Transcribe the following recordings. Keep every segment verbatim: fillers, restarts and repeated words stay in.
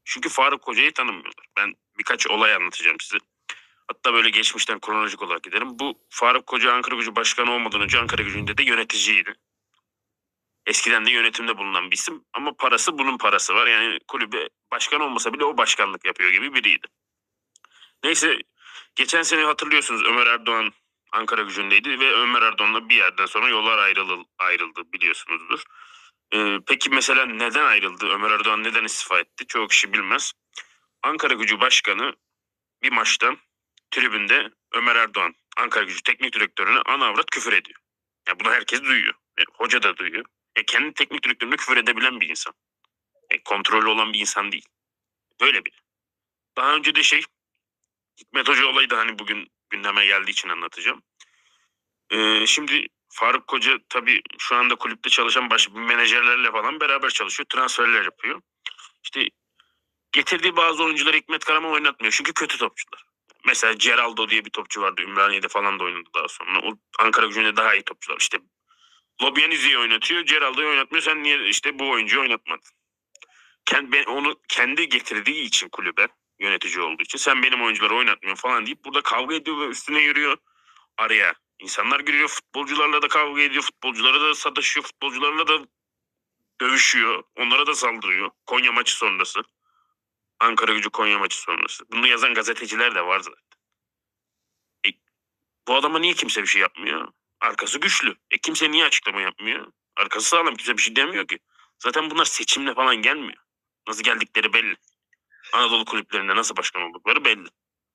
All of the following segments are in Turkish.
Çünkü Faruk Hoca'yı tanımıyorlar. Ben birkaç olay anlatacağım size. Hatta böyle geçmişten kronolojik olarak gidelim. Bu Faruk Hoca Ankaragücü Başkanı olmadan önce Ankaragücü'nde de yöneticiydi. Eskiden de yönetimde bulunan bir isim ama parası bunun parası var. Yani kulübe başkan olmasa bile o başkanlık yapıyor gibi biriydi. Neyse, geçen sene hatırlıyorsunuz Ömer Erdoğan Ankaragücü'ndeydi ve Ömer Erdoğan'la bir yerden sonra yollar ayrıldı, ayrıldı biliyorsunuzdur. Ee, peki mesela neden ayrıldı? Ömer Erdoğan neden istifa etti? Çoğu kişi bilmez. Ankaragücü Başkanı bir maçta tribünde Ömer Erdoğan Ankaragücü Teknik Direktörüne ana avrat küfür ediyor. Ya bunu herkes duyuyor. E, hoca da duyuyor. E, kendi teknik direktörüne küfür edebilen bir insan. E, kontrollü olan bir insan değil. Böyle biri. Daha önce de şey Hikmet Hoca olayı da hani bugün gündeme geldiği için anlatacağım. Ee, şimdi Faruk Koca tabii şu anda kulüpte çalışan başka menajerlerle falan beraber çalışıyor. Transferler yapıyor. İşte getirdiği bazı oyuncuları Hikmet Karaman oynatmıyor. Çünkü kötü topçular. Mesela Geraldo diye bir topçu vardı. Ümraniye'de falan da oynadı daha sonra. O Ankaragücü'nde daha iyi topçular. İşte Lobyanizzi'yi oynatıyor. Geraldo'yu oynatmıyor. Sen niye işte bu oyuncuyu oynatmadın? Kendi, ben onu kendi getirdiği için kulübe yönetici olduğu için sen benim oyuncuları oynatmıyorsun falan deyip burada kavga ediyor ve üstüne yürüyor araya. İnsanlar giriyor, futbolcularla da kavga ediyor, futbolculara da sataşıyor, futbolcularla da dövüşüyor, onlara da saldırıyor. Konya maçı sonrası. Ankaragücü Konya maçı sonrası. Bunu yazan gazeteciler de var zaten. E, bu adama niye kimse bir şey yapmıyor? Arkası güçlü. E kimse niye açıklama yapmıyor? Arkası sağlam, kimse bir şey demiyor ki. Zaten bunlar seçimle falan gelmiyor. Nasıl geldikleri belli. Anadolu kulüplerinde nasıl başkan oldukları belli.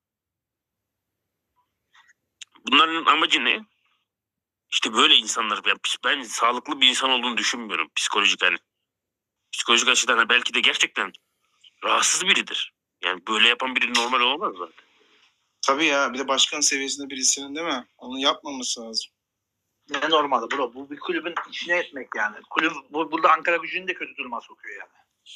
Bunların amacı ne? İşte böyle insanlar. Ben, ben sağlıklı bir insan olduğunu düşünmüyorum psikolojik hani. Psikolojik açıdan hani belki de gerçekten rahatsız biridir. Yani böyle yapan biri normal olamaz zaten. Tabii ya, bir de başkan seviyesinde birisinin değil mi? Onu yapmaması lazım. Ne normalde bro? Bu bir kulübün içine etmek yani. Kulüp bu, burada Ankaragücü'nü de kötü duruma sokuyor yani.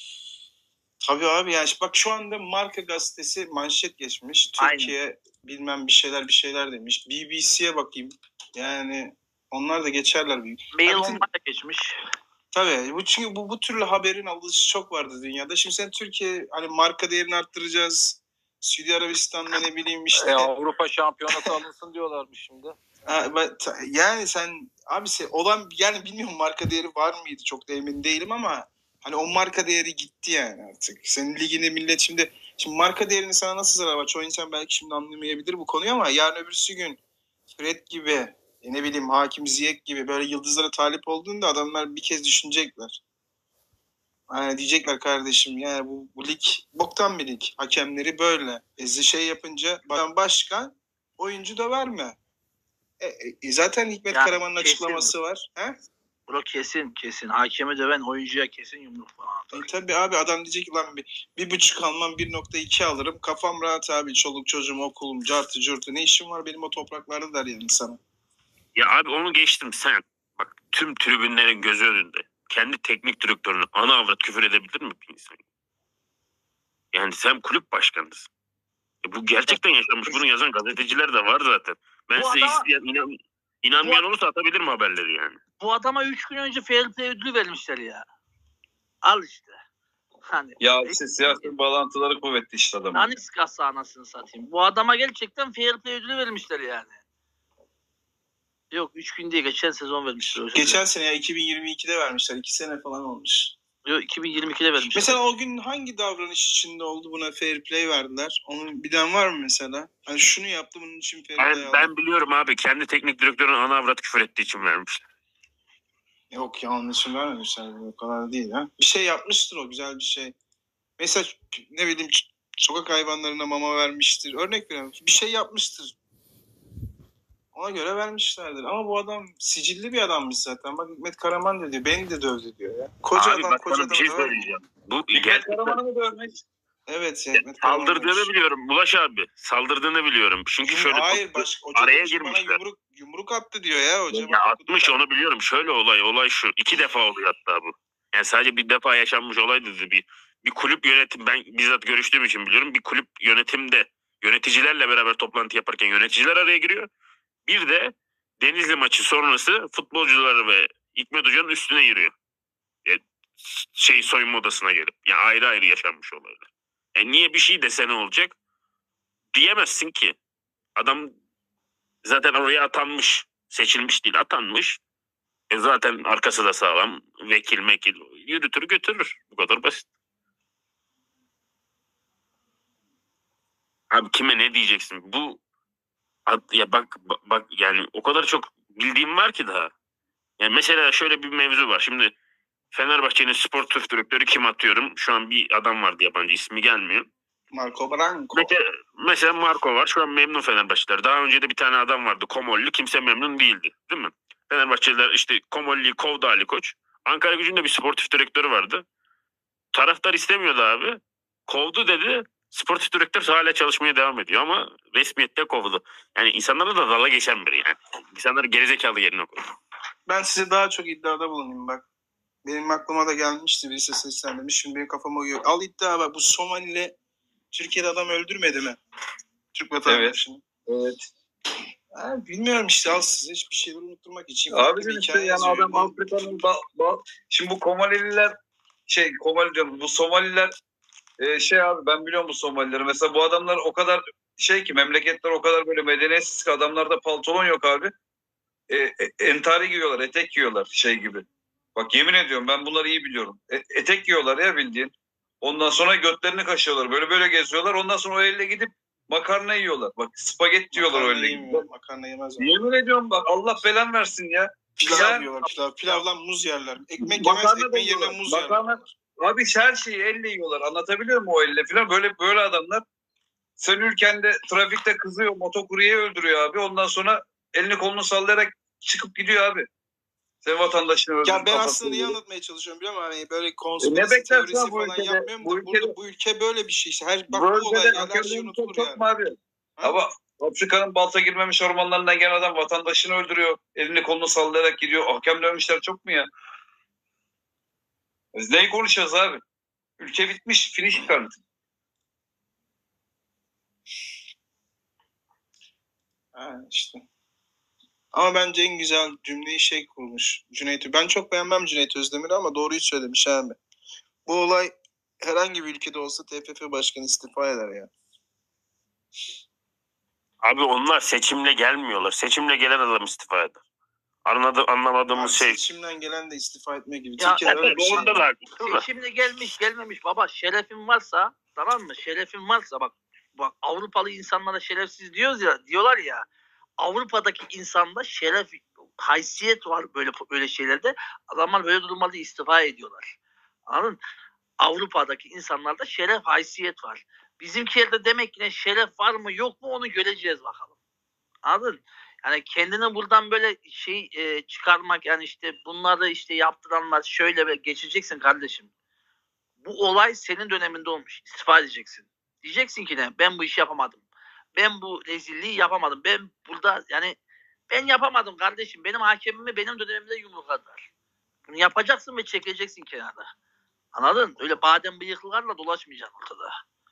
Tabii abi yani bak şu anda Marka gazetesi manşet geçmiş. Türkiye Aynen. bilmem bir şeyler bir şeyler demiş. B B C'ye bakayım. Yani onlar da geçerler büyük. Mail onlar da geçmiş. Tabii bu çünkü bu bu türlü haberin alışı çok vardı dünyada. Şimdi sen Türkiye hani marka değerini arttıracağız. Suudi Arabistan'da ne bileyim işte. E, Avrupa şampiyonası alınsın diyorlarmış şimdi. Yani sen abi sen, olan yani bilmiyorum marka değeri var mıydı çok da emin değilim ama hani o marka değeri gitti yani artık. Senin liginde millet şimdi şimdi marka değerini sana nasıl zarar var? Çoğu insan belki şimdi anlamayabilir bu konuyu ama yarın öbürsü gün Fred gibi ne bileyim Hakim Ziyech gibi böyle yıldızlara talip olduğunda adamlar bir kez düşünecekler. Yani diyecekler kardeşim yani bu, bu lig boktan bir lig. Hakemleri böyle. E, şey yapınca başkan oyuncu da verme. E, e, zaten Hikmet yani Karaman'ın açıklaması bu. var. He? Bro kesin kesin. Hakemi döven oyuncuya kesin yumruk falan. E, tabii abi adam diyecek ki lan bir, bir buçuk almam bir nokta iki alırım. Kafam rahat abi. Çoluk çocuğum okulum cartı curtu. Ne işim var benim o topraklarda der yani sana. Ya abi onu geçtim sen. Bak tüm tribünlerin gözü önünde. Kendi teknik direktörünü ana avrat küfür edebilir mi bir insan? Yani sen kulüp başkanısın. E bu gerçekten yaşanmış. Bunu yazan gazeteciler de var zaten. Ben bu size adama, isteyen, inan, inanmayan bu, olursa atabilirim haberleri yani. Bu adama üç gün önce fair play ödülü vermişler ya. Al işte. Hani, ya işte siyasi bağlantıları kuvvetli işte adamın. Daniskası anasını satayım. Bu adama gerçekten fair play ödülü vermişler yani. Yok üç gün değil geçen sezon vermişler. Geçen sene ya iki bin yirmi ikide vermişler. iki sene falan olmuş. Yok iki bin yirmi ikide vermişler. Mesela o gün hangi davranış içinde oldu buna fair play verdiler? Onun bilen var mı mesela? Hani şunu yaptı bunun için fair ben, play aldı. Ben biliyorum abi kendi teknik direktörün ana avrat küfür ettiği için vermişler. Yok ya onun için vermemişler. O kadar değil ha. Bir şey yapmıştır o güzel bir şey. Mesela ne bileyim sokak hayvanlarına mama vermiştir. Örnek veriyorum. Bir şey yapmıştır. Ona göre vermişlerdir. Ama bu adam sicilli bir adammış zaten. Bak Hikmet Karaman da diyor. Beni de dövdü diyor ya. Koca abi, adam bak, koca adam. Bir şey söyleyeceğim. Bu Hikmet Karaman'ı mı dövmek? Evet. Ya, Hikmet saldırdığını biliyorum. Bulaş abi. Saldırdığını biliyorum. Çünkü Yum, şöyle hayır, baş, araya girmişler. Yumruk, yumruk attı diyor ya hocam. Ya atmış onu biliyorum. Şöyle olay. Olay şu. İki defa oluyor hatta bu. Yani sadece bir defa yaşanmış olaydı bir. Bir kulüp yönetim ben bizzat görüştüğüm için biliyorum. Bir kulüp yönetimde yöneticilerle beraber toplantı yaparken yöneticiler araya giriyor. Bir de Denizli maçı sonrası futbolcuları ve Hikmet Hoca'nın üstüne yürüyor. Yani şey soyunma odasına gelip. Yani ayrı ayrı yaşanmış olaylar. E niye bir şey dese ne olacak? Diyemezsin ki. Adam zaten oraya atanmış. Seçilmiş değil, atanmış. E zaten arkası da sağlam. Vekil mekil yürütür götürür. Bu kadar basit. Abi kime ne diyeceksin? Bu ya bak bak yani o kadar çok bildiğim var ki daha. Yani mesela şöyle bir mevzu var. Şimdi Fenerbahçe'nin sportif direktörü kim atıyorum? Şu an bir adam vardı yabancı, ismi gelmiyor. Marco Branco. Mesela, mesela Marco var. Şu an memnun Fenerbahçeliler. Daha önce de bir tane adam vardı. Komolli. Kimse memnun değildi. Değil mi? Fenerbahçeliler işte Komolli'yi kovdu Ali Koç. Ankara Gücü'nde bir sportif direktörü vardı. Taraftar istemiyordu abi. Kovdu dedi. Sportif direktör hala çalışmaya devam ediyor ama resmiyette kovdu. Yani insanlara da dala geçen biri yani. İnsanları gerizekalı yerine koydu. Ben size daha çok iddiada bulunayım bak. Benim aklıma da gelmişti, birisi seslendirmiş. Şimdi benim kafama uyuyor. Al iddia bak, bu Somali'yle Türkiye'de adam öldürmedi mi? Türk vatandaşını. Evet. Ha, bilmiyorum işte, al size hiçbir şeyleri unutturmak için. Abi bir işte hikaye yani yazıyor. adam Afrika'nın ba, ba, şimdi bu Komalililer şey Komali diyorum bu Somaliler e, şey abi ben biliyorum bu Somalileri. Mesela bu adamlar o kadar şey ki memleketler o kadar böyle medeniyetsiz ki adamlarda pantolon yok abi. E, e, entari giyiyorlar, etek giyiyorlar şey gibi. Bak yemin ediyorum ben bunları iyi biliyorum. E, etek giyiyorlar ya bildiğin. Ondan sonra götlerini kaşıyorlar. Böyle böyle geziyorlar. Ondan sonra o elle gidip makarna yiyorlar. Bak spagetti yiyorlar o Makarna elle gidip. yemiyor. Makarna yemez o. Yemin ediyorum bak Allah belan versin ya. Pilav Sen- yiyorlar. Pilav. Pilavdan muz yerler. Ekmek Makarna yemez. da Ekmeğin yerine yiyorlar. muz Makarna- yerler. Abi her şeyi elle yiyorlar. Anlatabiliyor muyum o elle falan? Böyle böyle adamlar. Sen ülkende trafikte kızıyor. Motokuryeyi öldürüyor abi. Ondan sonra elini kolunu sallayarak çıkıp gidiyor abi. Sen vatandaşını öldürüp Ya ben kafasını aslında iyi yiyor. anlatmaya çalışıyorum biliyor musun? Hani böyle E ne konspirasi beklersin teorisi abi bu falan ülkede? yapmıyorum Bu da burada ülkede- bu ülke böyle bir şey işte. Her, bak Bu bu olay ülkede geldi, her şey hakemlerin unutulur çok yani. mu abi? Ha? Ama Afrika'nın balta girmemiş ormanlarından gelen adam vatandaşını öldürüyor. Elini kolunu sallayarak gidiyor. Hakem dövmüşler çok mu ya? Biz neyi konuşacağız abi? Ülke bitmiş. Finish kartı. Ha, işte. Ama bence en güzel cümleyi şey kurmuş Cüneyt. Ben çok beğenmem Cüneyt Özdemir'i ama doğruyu söylemiş abi. Bu olay herhangi bir ülkede olsa T F F başkanı istifa eder ya. Abi onlar seçimle gelmiyorlar. Seçimle gelen adam istifa eder. Anladı, anlamadığımız Abi şey. Seçimden gelen de istifa etme gibi. Ya, Türkiye'de öyle Evet, bir şey. onda da haklısın da. Seçimle gelmiş gelmemiş baba, şerefin varsa, tamam mı? Şerefin varsa bak bak Avrupalı insanlara şerefsiz diyoruz ya, diyorlar ya. Avrupa'daki insanda şeref, haysiyet var böyle böyle şeylerde. Adamlar böyle durumlarda istifa ediyorlar. Anladın? Avrupa'daki insanlarda şeref, haysiyet var. Bizimkilerde demek ki ne, şeref var mı yok mu onu göreceğiz bakalım. Anladın? Yani kendini buradan böyle şey e, çıkarmak, yani işte bunları işte yaptıranlar şöyle ve geçeceksin kardeşim. Bu olay senin döneminde olmuş. İstifa edeceksin. Diyeceksin ki ne? Ben bu işi yapamadım. Ben bu rezilliği yapamadım. Ben burada yani ben yapamadım kardeşim. Benim hakemimi benim dönemimde yumrukladılar. Bunu yapacaksın ve çekeceksin kenara. Anladın? Öyle badem bıyıklılarla dolaşmayacaksın ortada.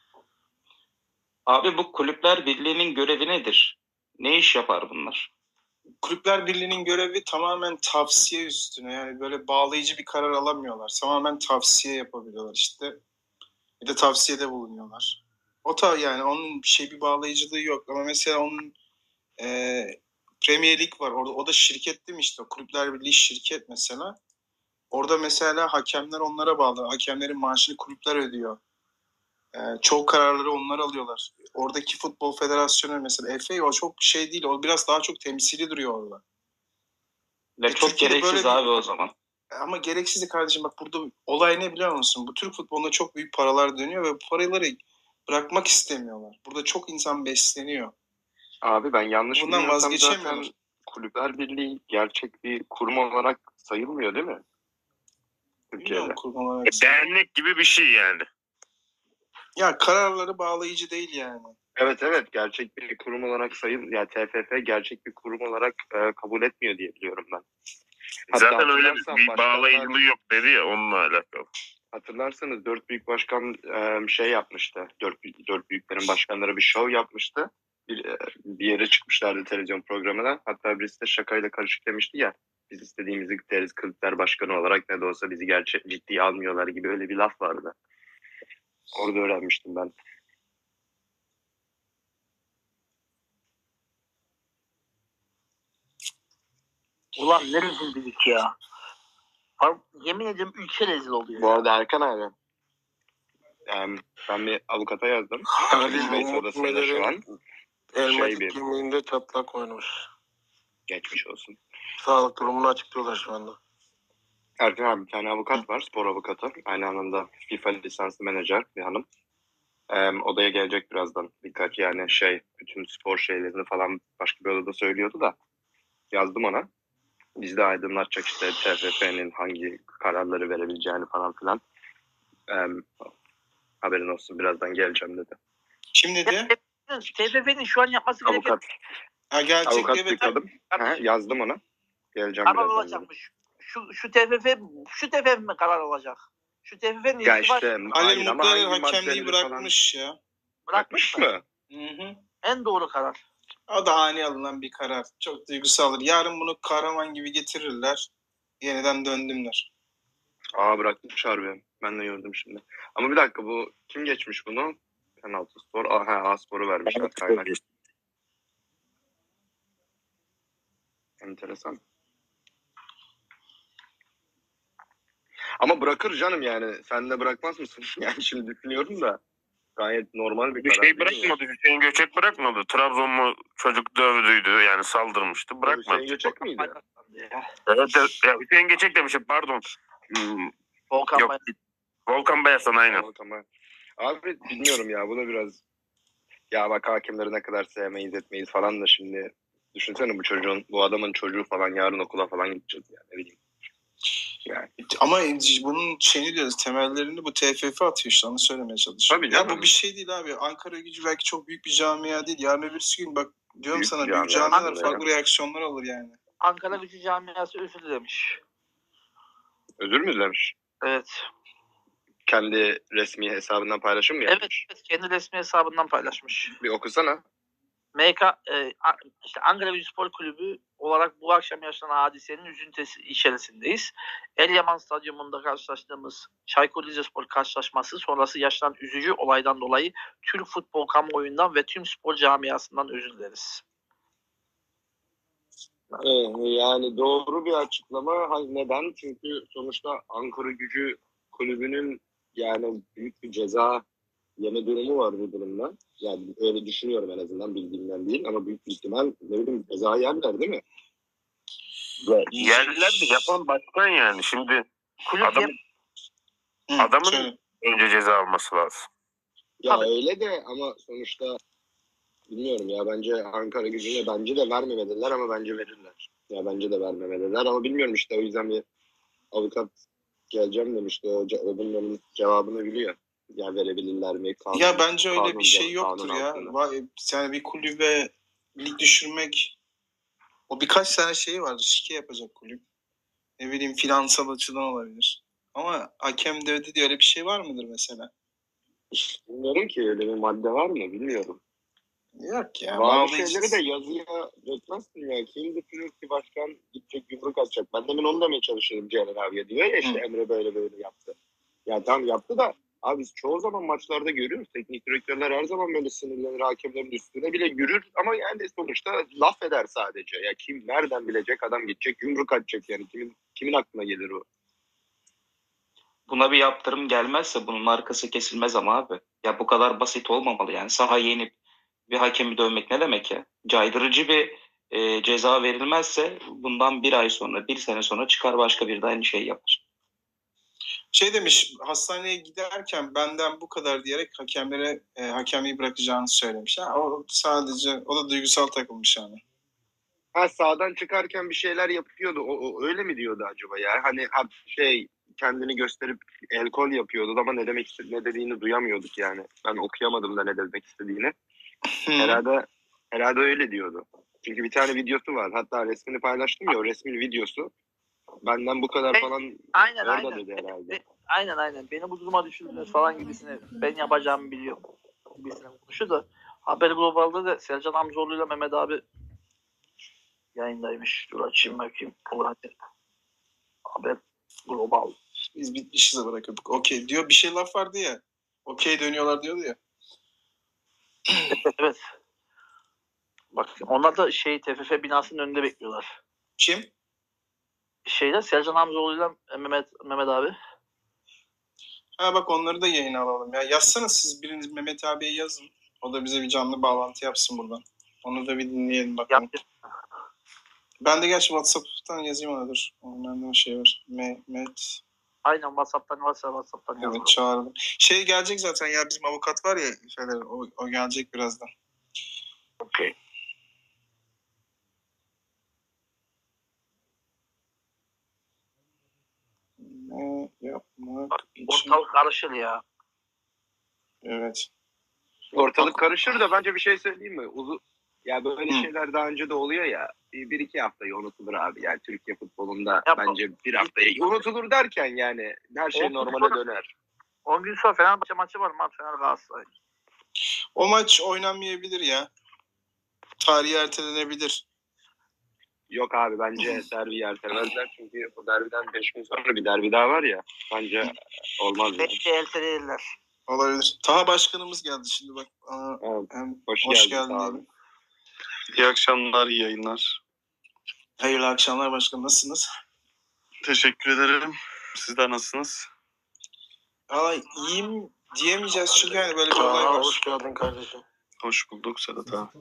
Abi bu Kulüpler Birliği'nin görevi nedir? Ne iş yapar bunlar? Kulüpler Birliği'nin görevi tamamen tavsiye üstüne. Yani böyle bağlayıcı bir karar alamıyorlar. Tamamen tavsiye yapabiliyorlar işte. Bir de tavsiyede bulunuyorlar. O ta yani onun bir şey bir bağlayıcılığı yok. Ama mesela onun e, Premier Lig var. Orada o da şirket değil mi işte? Kulüpler Birliği şirket mesela. Orada mesela hakemler onlara bağlı. Hakemlerin maaşını kulüpler ödüyor. E, çoğu kararları onlar alıyorlar. Oradaki futbol federasyonu mesela F A o çok şey değil. O biraz daha çok temsili duruyor orada. Ve E, çok Türkiye'de gereksiz böyle bir- abi o zaman. Ama gereksiz de kardeşim, bak burada olay ne biliyor musun? Bu Türk futbolunda çok büyük paralar dönüyor ve bu paraları bırakmak istemiyorlar. Burada çok insan besleniyor. Abi ben yanlış Bundan bilmiyorsam vazgeçemiyorlar. zaten Kulüpler Birliği gerçek bir kurum olarak sayılmıyor değil mi? Türkiye'de. Bilmiyorum kurban olarak. E, dernek gibi bir şey yani. Ya kararları bağlayıcı değil yani. Evet evet gerçek bir kurum olarak sayıl ya T F F gerçek bir kurum olarak e, kabul etmiyor diye biliyorum ben. Hatta Zaten öyle bir, hatırlarsan bir başkanlar- bağlayıcılığı yok dedi ya, onunla alakalı. Hatırlarsanız dört büyük başkan e, şey yapmıştı. Dört, büyük- dört büyüklerin başkanları bir show yapmıştı. Bir, e, bir yere çıkmışlardı televizyon programına. Hatta birisi de şakayla karışık demişti ya. Biz istediğimizi gideriz kulüpler başkanı olarak, ne de olsa bizi gerçek ciddiye almıyorlar gibi öyle bir laf vardı. Orada öğrenmiştim ben. Ulan ne rezillik ya. Abi, yemin ediyorum ülke rezil oluyor. Bu ya. arada Erkan abi. Yani ben bir avukata yazdım. Halil Bey Umut odasında şu Meler'in an. elmatik Şey bir- kimliğinde çatlak oynamış. Geçmiş olsun. Sağlık durumunu açıklıyorlar şu anda. Erkan abi bir tane avukat var. Spor avukatı. Aynı anda FIFA lisanslı menajer bir hanım. Ee, odaya gelecek birazdan. Birkaç yani şey bütün spor şeylerini falan başka bir odada söylüyordu da. Yazdım ona. Biz de aydınlatacak işte T F F'nin hangi kararları verebileceğini falan filan. Ee, haberin olsun birazdan geleceğim dedi. Kim dedi? T F F'nin şu an yapması gereken Avukat, Ha gelecek avukat evet. tıkladım. Ha, yazdım ona. Geleceğim karar birazdan dedi. alacakmış. Şu, şu T F F şu T F F mi karar alacak? Şu T F F'nin Ya istifa işte Halil hayır ama Mutluer hangi hakemliği maddeleri falan- bırakmış ya. bırakmış Bırakmış mı? mı? Hı hı. En doğru karar. O da ani alınan bir karar. Çok duygusaldır. Yarın bunu kahraman gibi getirirler. Yeniden döndümler. Aa bırakmış harbi. Ben de gördüm şimdi. Ama bir dakika bu kim geçmiş bunu? Penaltı spor. Aa, ha, A sporu vermişler kaynak. Enteresan. Ama bırakır canım yani. Sen de bırakmaz mısın? Yani şimdi düşünüyorum da. Gayet normal bir Bir karar şey değil mi? bırakmadı. Hüseyin Göçek bırakmadı. Trabzonlu çocuk dövdüydü yani saldırmıştı. Bırakmadı. Hüseyin Göçek miydi? Ya. Evet, evet. Ya Hüseyin Göçek demişim pardon. Hmm, Volkan Yok. Bay- Volkan Bayasan aynen. Tamam, tamam. Abi bilmiyorum ya. Bu da biraz ya bak hakimleri ne kadar sevmeyiz etmeyiz falan da şimdi düşünsene bu çocuğun, bu adamın çocuğu falan yarın okula falan gideceğiz yani ne bileyim. Yani Ama bunun şeyini diyoruz, temellerini bu T F F atıyor işte, onu söylemeye çalışıyorum. Tabii Ya canım. bu bir şey değil abi. Ankara Gücü belki çok büyük bir camia değil. Yarın öbürsü gün bak diyorum Büyük sana bir büyük camia camialar aslında farklı reaksiyonlar alır yani. Ankara Gücü Camiası özür dilemiş. özür mü dilemiş? Evet. Kendi resmi hesabından paylaşım mı Evet, yapmış? evet kendi resmi hesabından paylaşmış. Bir okusana. M K e, A- işte Ankara Gücüspor Kulübü olarak bu akşam yaşanan hadisenin üzüntüsü içerisindeyiz. El-Yaman Stadyumunda karşılaştığımız Çaykur Rizespor karşılaşması sonrası yaşanan üzücü olaydan dolayı Türk futbol kamuoyundan ve tüm spor camiasından özür dileriz. Yani doğru bir açıklama. Neden? Çünkü sonuçta Ankara Gücü kulübünün yani büyük bir ceza yeme durumu var bu durumda. Yani öyle düşünüyorum en azından bildiğimden değil ama büyük bir ihtimal ne bileyim ceza yerler değil mi? Yerliler de yapan başkan yani. Şimdi Kulüp Adam- yap- Hı, Adamın- söyle. önce ceza alması lazım. Ya Tabii. öyle de ama sonuçta bilmiyorum ya bence Ankara Gücü'ne bence de vermemeliler ama bence verirler. Ya bence de vermemeliler ama bilmiyorum işte o yüzden bir avukat geleceğim demişti. O, ce- o bunların cevabını biliyor. Ya verebilirler mi? Kanun, Ya bence öyle kanun bir şey canım, yoktur kanun ya. altında. Vay, yani bir kulübe lig düşürmek, o birkaç tane şey var. Şike yapacak kulüp. Ne bileyim finansal açıdan olabilir. Ama hakem dövdü diye öyle bir şey var mıdır mesela? Bilmiyorum ki öyle bir madde var mı bilmiyorum. Yok ya. Bazı bağlayıcı- şeyleri de yazıya dökmezsin ya. Kim düşünür ki başkan gidecek yumruk atacak. Ben demin onu demeye çalışıyorum Ceren abiye. Diyor ya işte Hı. Emre böyle böyle yaptı. Ya tamam yaptı da abi biz çoğu zaman maçlarda görüyoruz. Teknik direktörler her zaman böyle sinirlenir. Hakemlerin üstüne bile yürür. Ama yani sonuçta laf eder sadece. Ya kim nereden bilecek adam gidecek yumruk atacak yani. Kimin, kimin aklına gelir o? Buna bir yaptırım gelmezse bunun arkası kesilmez ama abi. Ya bu kadar basit olmamalı yani. Sahaya inip bir hakemi dövmek ne demek ya? Caydırıcı bir e, ceza verilmezse bundan bir ay sonra, bir sene sonra çıkar başka bir de aynı şeyi yapar. Şey demiş, hastaneye giderken benden bu kadar diyerek hakemlere e, hakemliği bırakacağını söylemiş. Ha, o sadece, o da duygusal takılmış yani. Ha sağdan çıkarken bir şeyler yapıyordu. O, o öyle mi diyordu acaba ya? Hani ha, şey kendini gösterip el kol yapıyordu ama ne demek istedi, ne dediğini duyamıyorduk yani. Ben okuyamadım da ne demek istediğini. Hı. Herhalde herhalde öyle diyordu. Çünkü bir tane videosu var. Hatta resmini paylaştım ya o resmin videosu. Benden bu kadar Evet, falan Aynen orada aynen. dedi herhalde. Be- aynen aynen. Beni bu duruma düşürdünüz falan gibisine. Ben yapacağımı biliyorum. Gibisine konuşuyor da. Haber Global'da da Selcan Hamzoğlu ile Mehmet abi yayındaymış. Dur açayım bakayım. Olur hadi. Haber Global. Biz bitmişiz bırakıyorduk. Okey diyor, bir şey laf vardı ya. okey dönüyorlar diyordu ya. Evet. Bak onlar da şey T F F binasının önünde bekliyorlar. Kim? Şeyler Sercan Hamzoğlu'yla Mehmet Mehmet abi. Ha bak onları da yayına alalım. Ya yazsana siz biriniz Mehmet abiye yazın. O da bize bir canlı bağlantı yapsın buradan. Onu da bir dinleyelim bakalım. Yap. Ben de gerçi WhatsApp'tan yazayım ona dur. Onlardan şey var. Mehmet. Aynen WhatsApp'tan varsa WhatsApp'tan yazın. Evet çağıralım. Şey gelecek zaten ya bizim avukat var ya şeyler, o, o gelecek birazdan. Okey. Ne yapmak için? Ortalık karışır ya. Evet. Ortalık karışır da bence bir şey söyleyeyim mi? Uzun ya böyle Hı. şeyler daha önce de oluyor ya. Bir, bir iki haftayı unutulur abi. Yani Türkiye futbolunda Ya, bence bir haftayı unutulur derken yani her şey Olsun, normale sonra- döner. on gün sonra Fenerbahçe maçı var. Maç Fener Galatasaray. O maç oynanmayabilir ya. Tarihi ertelenebilir. Yok abi bence derbiyi ertelemezler çünkü o derbiden beş gün sonra bir derbi daha var ya. Bence olmaz yani. Belki erteleyirler. Olabilir. Taha başkanımız geldi şimdi bak. Aa, Evet, hem hoş, hoş geldin geldin abi. diyelim. İyi akşamlar, iyi yayınlar. Hayırlı akşamlar başkanım. Nasılsınız? Teşekkür ederim. Sizler nasılsınız? Valla iyiyim diyemeyeceğiz çünkü hani böyle bir olay Aa, var. hoş geldin kardeşim. Hoş bulduk Sedat abi.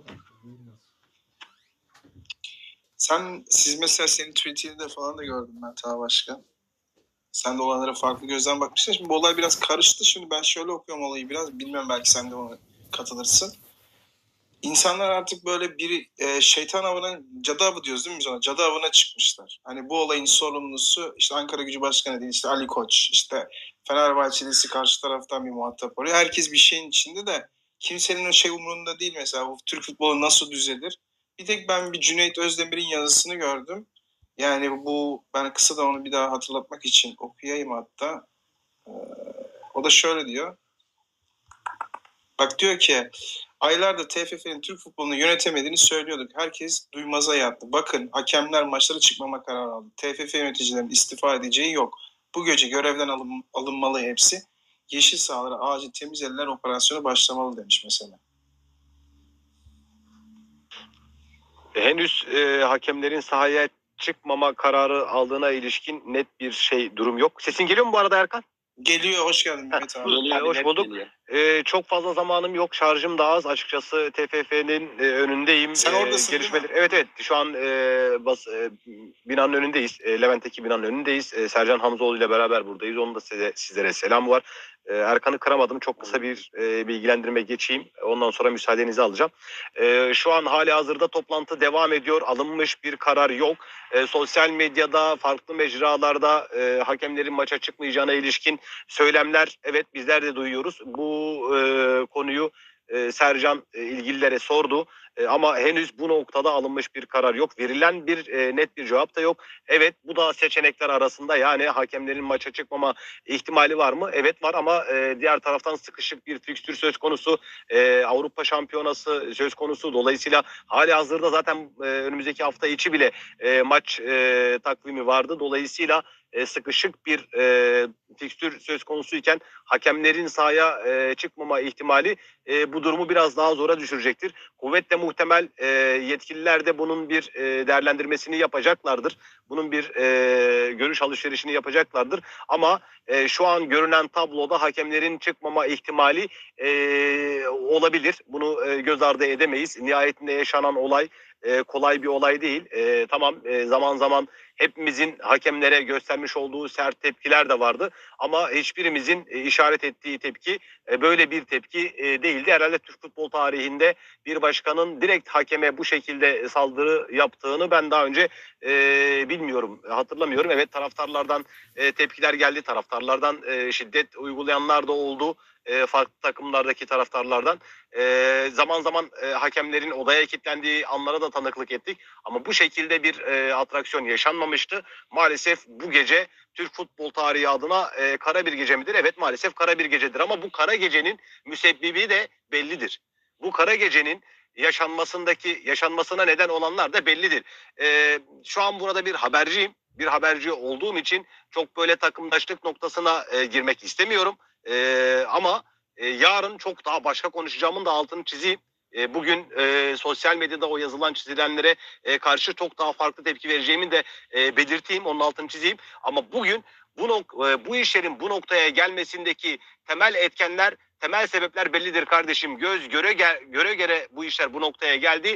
Sen, siz mesela senin Twitter'da falan da gördüm ben Taha Başkan. Sen de olaylara farklı gözden bakmışsın. Şimdi bu olay biraz karıştı. Şimdi ben şöyle okuyorum olayı biraz. Bilmiyorum belki sen de ona katılırsın. İnsanlar artık böyle bir e, şeytan avına, cadı avı diyoruz değil mi biz ona? Cadı avına çıkmışlar. Hani bu olayın sorumlusu işte Ankara Gücü Başkanı değil, işte Ali Koç, işte Fenerbahçelisi karşı taraftan bir muhatap oluyor. Herkes bir şeyin içinde de kimsenin o şey umurunda değil mesela. Bu Türk futbolu nasıl düzelir? Bir tek ben bir Cüneyt Özdemir'in yazısını gördüm. Yani bu, ben kısa da onu bir daha hatırlatmak için okuyayım hatta. Ee, o da şöyle diyor. Bak diyor ki aylardır T F F'nin Türk futbolunu yönetemediğini söylüyorduk. Herkes duymaza yattı. Bakın hakemler maçlara çıkmama kararı aldı. T F F yöneticilerinin istifa edeceği yok. Bu gece görevden alın, alınmalı hepsi. Yeşil sahalara acil temiz eller operasyonu başlamalı demiş mesela. Henüz e, hakemlerin sahaya çıkmama kararı aldığına ilişkin net bir şey durum yok. Sesin geliyor mu bu arada Erkan? Geliyor, hoş geldin Mehmet abi. Ee, hoş bulduk. Ee, çok fazla zamanım yok. Şarjım da az. Açıkçası T F F'nin e, önündeyim. Sen Ee, oradasın değil gelişmeler- mi? Evet evet. Şu an e, bas, e, binanın önündeyiz. E, Levent'teki binanın önündeyiz. E, Sercan Hamzoğlu ile beraber buradayız. Onun da size, sizlere selam var. E, Erkan'ı kıramadım. Çok kısa bir e, bilgilendirme geçeyim. Ondan sonra müsaadenizi alacağım. E, şu an hali hazırda toplantı devam ediyor. Alınmış bir karar yok. E, sosyal medyada, farklı mecralarda e, hakemlerin maça çıkmayacağına ilişkin söylemler, evet bizler de duyuyoruz. Bu e, konuyu e, Sercan e, ilgililere sordu. E, ama henüz bu noktada alınmış bir karar yok. Verilen bir e, net bir cevap da yok. Evet, bu da seçenekler arasında, yani hakemlerin maça çıkmama ihtimali var mı? Evet var ama e, diğer taraftan sıkışık bir fikstür söz konusu. E, Avrupa Şampiyonası söz konusu. Dolayısıyla hali hazırda zaten e, önümüzdeki hafta içi bile e, maç e, takvimi vardı. Dolayısıyla e, sıkışık bir e, fikstür söz konusuyken hakemlerin sahaya e, çıkmama ihtimali e, bu durumu biraz daha zora düşürecektir. Kuvvetle muhtemel e, yetkililer de bunun bir e, değerlendirmesini yapacaklardır. Bunun bir e, görüş alışverişini yapacaklardır. Ama e, şu an görünen tabloda hakemlerin çıkmama ihtimali e, olabilir. Bunu e, göz ardı edemeyiz. Nihayetinde yaşanan olay e, kolay bir olay değil. E, tamam e, zaman zaman hepimizin hakemlere göstermiş olduğu sert tepkiler de vardı. Ama hiçbirimizin e, işaret ettiği tepki e, böyle bir tepki e, değildi. Herhalde Türk futbol tarihinde bir başkanın direkt hakeme bu şekilde saldırı yaptığını ben daha önce e, bilmiyorum, hatırlamıyorum. Evet, taraftarlardan e, tepkiler geldi. Taraftarlardan e, şiddet uygulayanlar da oldu. E, farklı takımlardaki taraftarlardan. E, zaman zaman e, hakemlerin odaya kilitlendiği anlara da tanıklık ettik. Ama bu şekilde bir e, atraksiyon yaşanmamıştı. Maalesef bu gece Türk futbol tarihi adına e, kara bir gece midir? Evet, maalesef kara bir gecedir ama bu kara gecenin müsebbibi de bellidir. Bu kara gecenin yaşanmasındaki yaşanmasına neden olanlar da bellidir. E, şu an burada bir haberciyim. Bir haberci olduğum için çok böyle takımdaşlık noktasına e, girmek istemiyorum. E, ama e, yarın çok daha başka konuşacağımın da altını çizeyim. E, bugün e, sosyal medyada o yazılan çizilenlere e, karşı çok daha farklı tepki vereceğimi de e, belirteyim, onun altını çizeyim. Ama bugün bu, nok- e, bu işlerin bu noktaya gelmesindeki temel etkenler, temel sebepler bellidir kardeşim. Göz göre ge- göre göre bu işler bu noktaya geldi.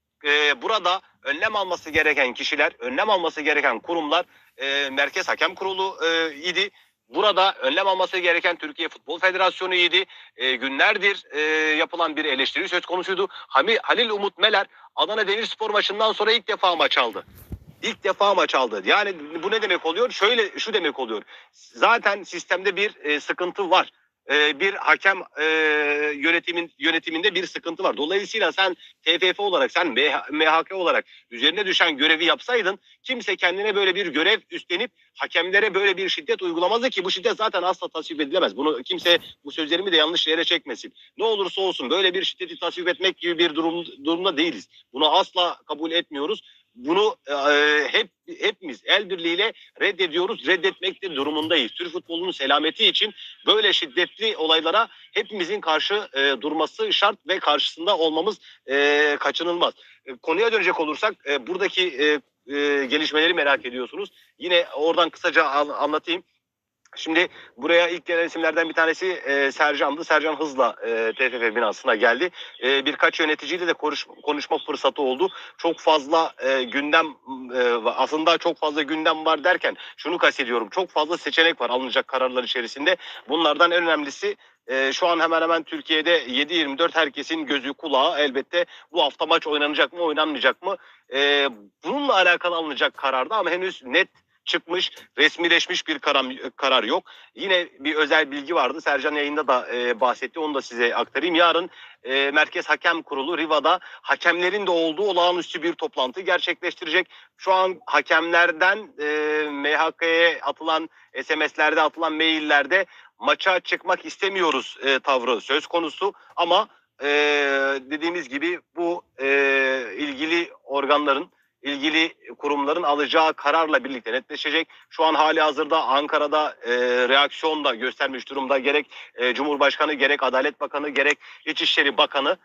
E, burada önlem alması gereken kişiler, önlem alması gereken kurumlar e, Merkez Hakem Kurulu e, idi. Burada önlem alması gereken Türkiye Futbol Federasyonu idi. E, günlerdir e, yapılan bir eleştiri söz konusuydu. Hami, Halil Umut Meler Adana Demirspor maçından sonra ilk defa maç aldı. İlk defa maç aldı. Yani bu ne demek oluyor? Şöyle şu demek oluyor. Zaten sistemde bir e, sıkıntı var. E, bir hakem e, yönetimin yönetiminde bir sıkıntı var. Dolayısıyla sen T F F olarak, sen M H K olarak üzerine düşen görevi yapsaydın kimse kendine böyle bir görev üstlenip hakemlere böyle bir şiddet uygulamazdı ki bu şiddet zaten asla tasvip edilemez. Bunu kimse bu sözlerimi de yanlış yere çekmesin. Ne olursa olsun böyle bir şiddeti tasvip etmek gibi bir durum, durumda değiliz. Bunu asla kabul etmiyoruz. Bunu e, hep hepimiz el birliğiyle reddediyoruz, reddetmek durumundayız. Türk futbolunun selameti için böyle şiddetli olaylara hepimizin karşı e, durması şart ve karşısında olmamız e, kaçınılmaz. E, konuya dönecek olursak e, buradaki e, e, gelişmeleri merak ediyorsunuz. Yine oradan kısaca an, anlatayım. Şimdi buraya ilk gelen isimlerden bir tanesi e, Sercan'dı. Sercan hızla e, T F F binasına geldi. E, birkaç yöneticiyle de konuş, konuşma fırsatı oldu. Çok fazla e, gündem e, aslında çok fazla gündem var derken şunu kastediyorum. Çok fazla seçenek var alınacak kararlar içerisinde. Bunlardan en önemlisi e, şu an hemen hemen Türkiye'de yedi yirmi dört herkesin gözü kulağı elbette bu hafta maç oynanacak mı oynanmayacak mı? E, bununla alakalı alınacak kararda ama henüz net çıkmış, resmileşmiş bir karar, karar yok. Yine bir özel bilgi vardı. Sercan yayında da e, bahsetti. Onu da size aktarayım. Yarın e, Merkez Hakem Kurulu Riva'da hakemlerin de olduğu olağanüstü bir toplantı gerçekleştirecek. Şu an hakemlerden e, M H K'ye atılan S M S'lerde atılan maillerde maça çıkmak istemiyoruz e, tavrı söz konusu. Ama e, dediğimiz gibi bu e, ilgili organların ilgili kurumların alacağı kararla birlikte netleşecek. Şu an hali hazırda Ankara'da e, reaksiyon da göstermiş durumda. Gerek e, Cumhurbaşkanı, gerek Adalet Bakanı, gerek İçişleri Bakanı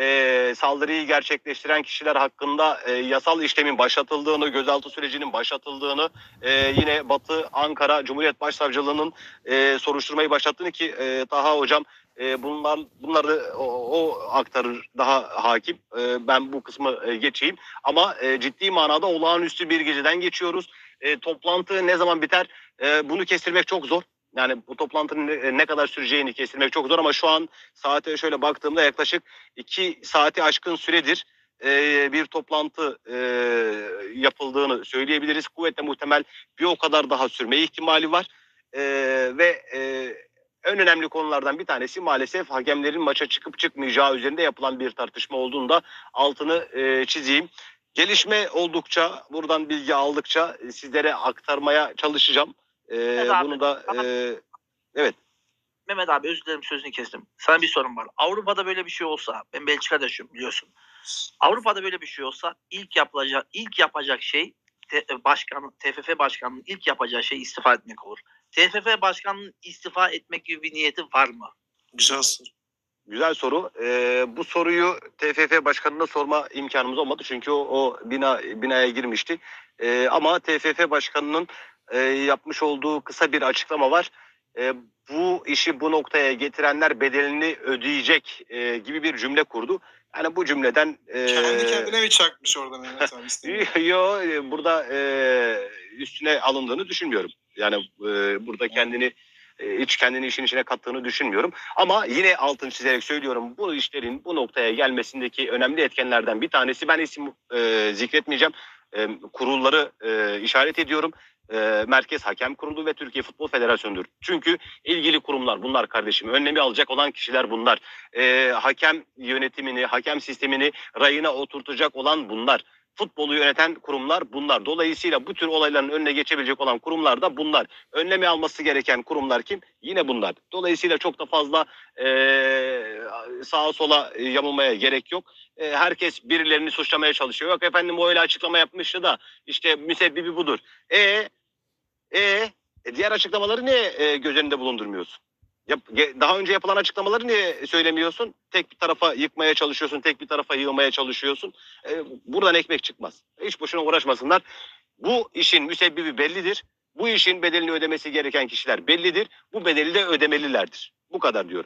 e, saldırıyı gerçekleştiren kişiler hakkında e, yasal işlemin başlatıldığını, gözaltı sürecinin başlatıldığını, e, yine Batı Ankara Cumhuriyet Başsavcılığı'nın e, soruşturmayı başlattığını ki e, Taha Hocam E, bunlar bunları o, o aktarır daha hakim. E, ben bu kısmı e, geçeyim. Ama e, ciddi manada olağanüstü bir geceden geçiyoruz. E, toplantı ne zaman biter? E, bunu kestirmek çok zor. Yani bu toplantının ne, ne kadar süreceğini kestirmek çok zor ama şu an saate şöyle baktığımda yaklaşık iki saati aşkın süredir e, bir toplantı e, yapıldığını söyleyebiliriz. Kuvvetle muhtemel bir o kadar daha sürme ihtimali var. E, ve e, en önemli konulardan bir tanesi maalesef hakemlerin maça çıkıp çıkmayacağı üzerinde yapılan bir tartışma olduğunda altını e, çizeyim. Gelişme oldukça, buradan bilgi aldıkça sizlere aktarmaya çalışacağım. E, Evet abi, bunu da e, evet. Mehmet abi özür dilerim sözünü kestim. Sana bir sorum var. Avrupa'da böyle bir şey olsa, ben Belçika'da yaşıyorum biliyorsun. Avrupa'da böyle bir şey olsa ilk yapılacak ilk yapacak şey te, başkanı T F F başkanının ilk yapacağı şey istifa etmek olur. T F F başkanının istifa etmek gibi bir niyeti var mı? Güzel soru. Güzel soru. Ee, bu soruyu T F F başkanına sorma imkanımız olmadı çünkü o, o bina binaya girmişti. Ee, ama T F F başkanının e, yapmış olduğu kısa bir açıklama var. E, bu işi bu noktaya getirenler bedelini ödeyecek e, gibi bir cümle kurdu. Yani bu cümleden e, Kendi kendine mi çakmış orada Mehmet abi? istemiyorum. Yo, burada e, üstüne alındığını düşünmüyorum. Yani e, burada kendini e, hiç kendini işin içine kattığını düşünmüyorum. Ama yine altını çizerek söylüyorum, bu işlerin bu noktaya gelmesindeki önemli etkenlerden bir tanesi, ben isim e, zikretmeyeceğim, e, kurulları e, işaret ediyorum. E, Merkez Hakem Kurulu ve Türkiye Futbol Federasyonu'dur. Çünkü ilgili kurumlar bunlar kardeşim. Önlemi alacak olan kişiler bunlar. E, hakem yönetimini, hakem sistemini rayına oturtacak olan bunlar. Futbolu yöneten kurumlar bunlar. Dolayısıyla bu tür olayların önüne geçebilecek olan kurumlar da bunlar. Önlemi alması gereken kurumlar kim? Yine bunlar. Dolayısıyla çok da fazla e, sağa sola yamulmaya gerek yok. E, herkes birilerini suçlamaya çalışıyor. Yok efendim o öyle açıklama yapmıştı da işte müsebbibi budur. E, e, e diğer açıklamaları niye e, göz önünde bulundurmuyorsun? Yap, ge- daha önce yapılan açıklamaları niye söylemiyorsun? Tek bir tarafa yıkmaya çalışıyorsun, tek bir tarafa yığmaya çalışıyorsun. Ee, buradan ekmek çıkmaz. Hiç boşuna uğraşmasınlar. Bu işin müsebbibi bellidir. Bu işin bedelini ödemesi gereken kişiler bellidir. Bu bedeli de ödemelilerdir. Bu kadar diyorum.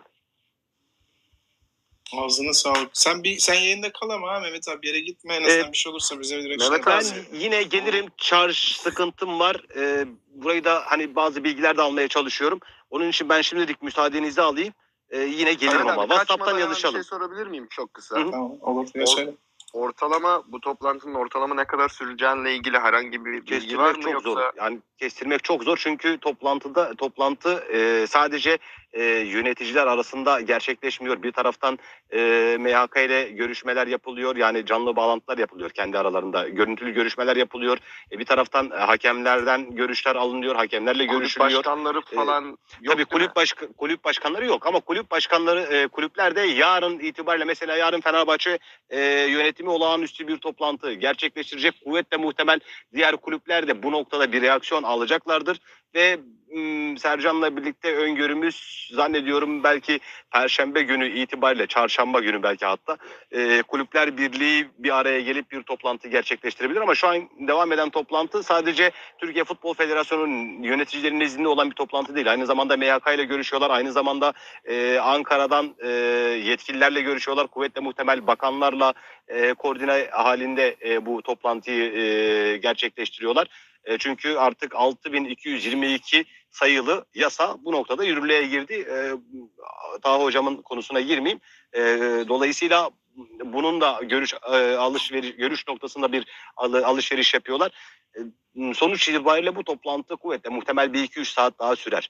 Ağzına sağlık. Sen bir sen yayında kal ama ha Mehmet abi, bir yere gitme. En azından Evet. bir şey olursa bize direkt Mehmet şey Ben yaparsın. yine gelirim. Çarş sıkıntım var. Ee, burayı da hani bazı bilgiler de almaya çalışıyorum. Onun için ben şimdilik müsaadenizi alayım. Ee, yine gelirim Mehmet ama. abi, WhatsApp'tan kaçmadan hemen yazışalım. bir şey sorabilir miyim çok kısa? Hı hı. Tamam, olur. Ya Or- söyle. Ortalama bu toplantının ortalama ne kadar süreceğiyle ilgili herhangi bir bilgi var Kestirmek mı çok yoksa? zor. Yani kestirmek çok zor çünkü toplantıda toplantı e, sadece e, yöneticiler arasında gerçekleşmiyor. Bir taraftan e, M H K ile görüşmeler yapılıyor. Yani canlı bağlantılar yapılıyor kendi aralarında. Görüntülü görüşmeler yapılıyor. E, bir taraftan e, hakemlerden görüşler alınıyor. Hakemlerle Kulüp görüşülüyor. başkanları falan yok Tabii değil kulüp mi? başka, kulüp başkanları yok ama kulüp başkanları e, kulüplerde yarın itibariyle mesela yarın Fenerbahçe e, yönetimi olağanüstü bir toplantı gerçekleştirecek. Kuvvetle muhtemel diğer kulüpler de bu noktada bir reaksiyon alacaklardır ve m, Sercan'la birlikte öngörümüz zannediyorum belki Perşembe günü itibariyle, Çarşamba günü belki hatta e, Kulüpler Birliği bir araya gelip bir toplantı gerçekleştirebilir ama şu an devam eden toplantı sadece Türkiye Futbol Federasyonu'nun yöneticilerinin izninde olan bir toplantı değil. Aynı zamanda M H K ile görüşüyorlar. Aynı zamanda e, Ankara'dan e, yetkililerle görüşüyorlar. Kuvvetle muhtemel bakanlarla e, koordine halinde e, bu toplantıyı e, gerçekleştiriyorlar. E, çünkü artık altı bin iki yüz yirmi iki sayılı yasa bu noktada yürürlüğe girdi. E, Taha hocamın konusuna girmeyeyim. E, dolayısıyla bunun da görüş e, alışveriş görüş noktasında bir al, alışveriş yapıyorlar. E, sonuç itibariyle bu toplantı kuvvetle muhtemel bir iki üç saat daha sürer.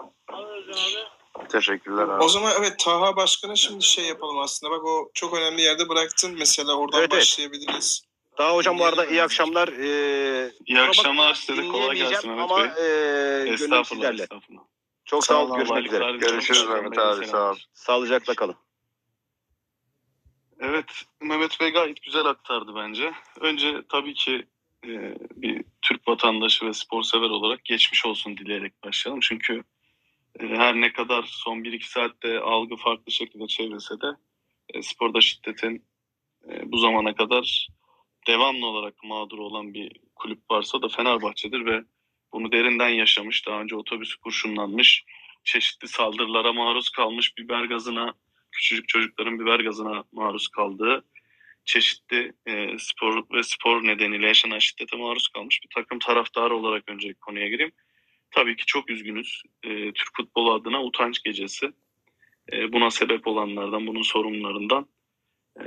Teşekkürler abi. O zaman evet, Taha Başkan'a şimdi şey yapalım aslında. Bak, o çok önemli yerde bıraktın. Mesela oradan Evet, evet. başlayabiliriz. Taha hocam bu arada iyi Dinleyelim. akşamlar. E, İyi akşamlar size de, kolay dinleyemeyeceğim gelsin Mehmet ama Bey. e, gönlüm Estağfurullah, sizlerle. estağfurullah. Çok Sağ sağ olun, olun. Görüşmek üzere. Kolaylıklar diliyorum. Görüşürüz Sercan Mehmet Bey'e abi, sağ ol. selamlar. Sağlıcakla kalın. Evet, Mehmet Bey gayet güzel aktardı bence. Önce tabii ki e, bir Türk vatandaşı ve spor sever olarak geçmiş olsun dileyerek başlayalım. Çünkü e, her ne kadar son bir iki saatte algı farklı şekilde çevrilse de e, sporda şiddetin e, bu zamana kadar devamlı olarak mağdur olan bir kulüp varsa da Fenerbahçe'dir ve bunu derinden yaşamış. Daha önce otobüsü kurşunlanmış, çeşitli saldırılara maruz kalmış, biber gazına, küçücük çocukların biber gazına maruz kaldığı, çeşitli e, spor ve spor nedeniyle yaşanan şiddete maruz kalmış bir takım taraftarı olarak önce konuya gireyim. Tabii ki çok üzgünüz. E, Türk futbolu adına utanç gecesi. E, buna sebep olanlardan, bunun sorumlularından e,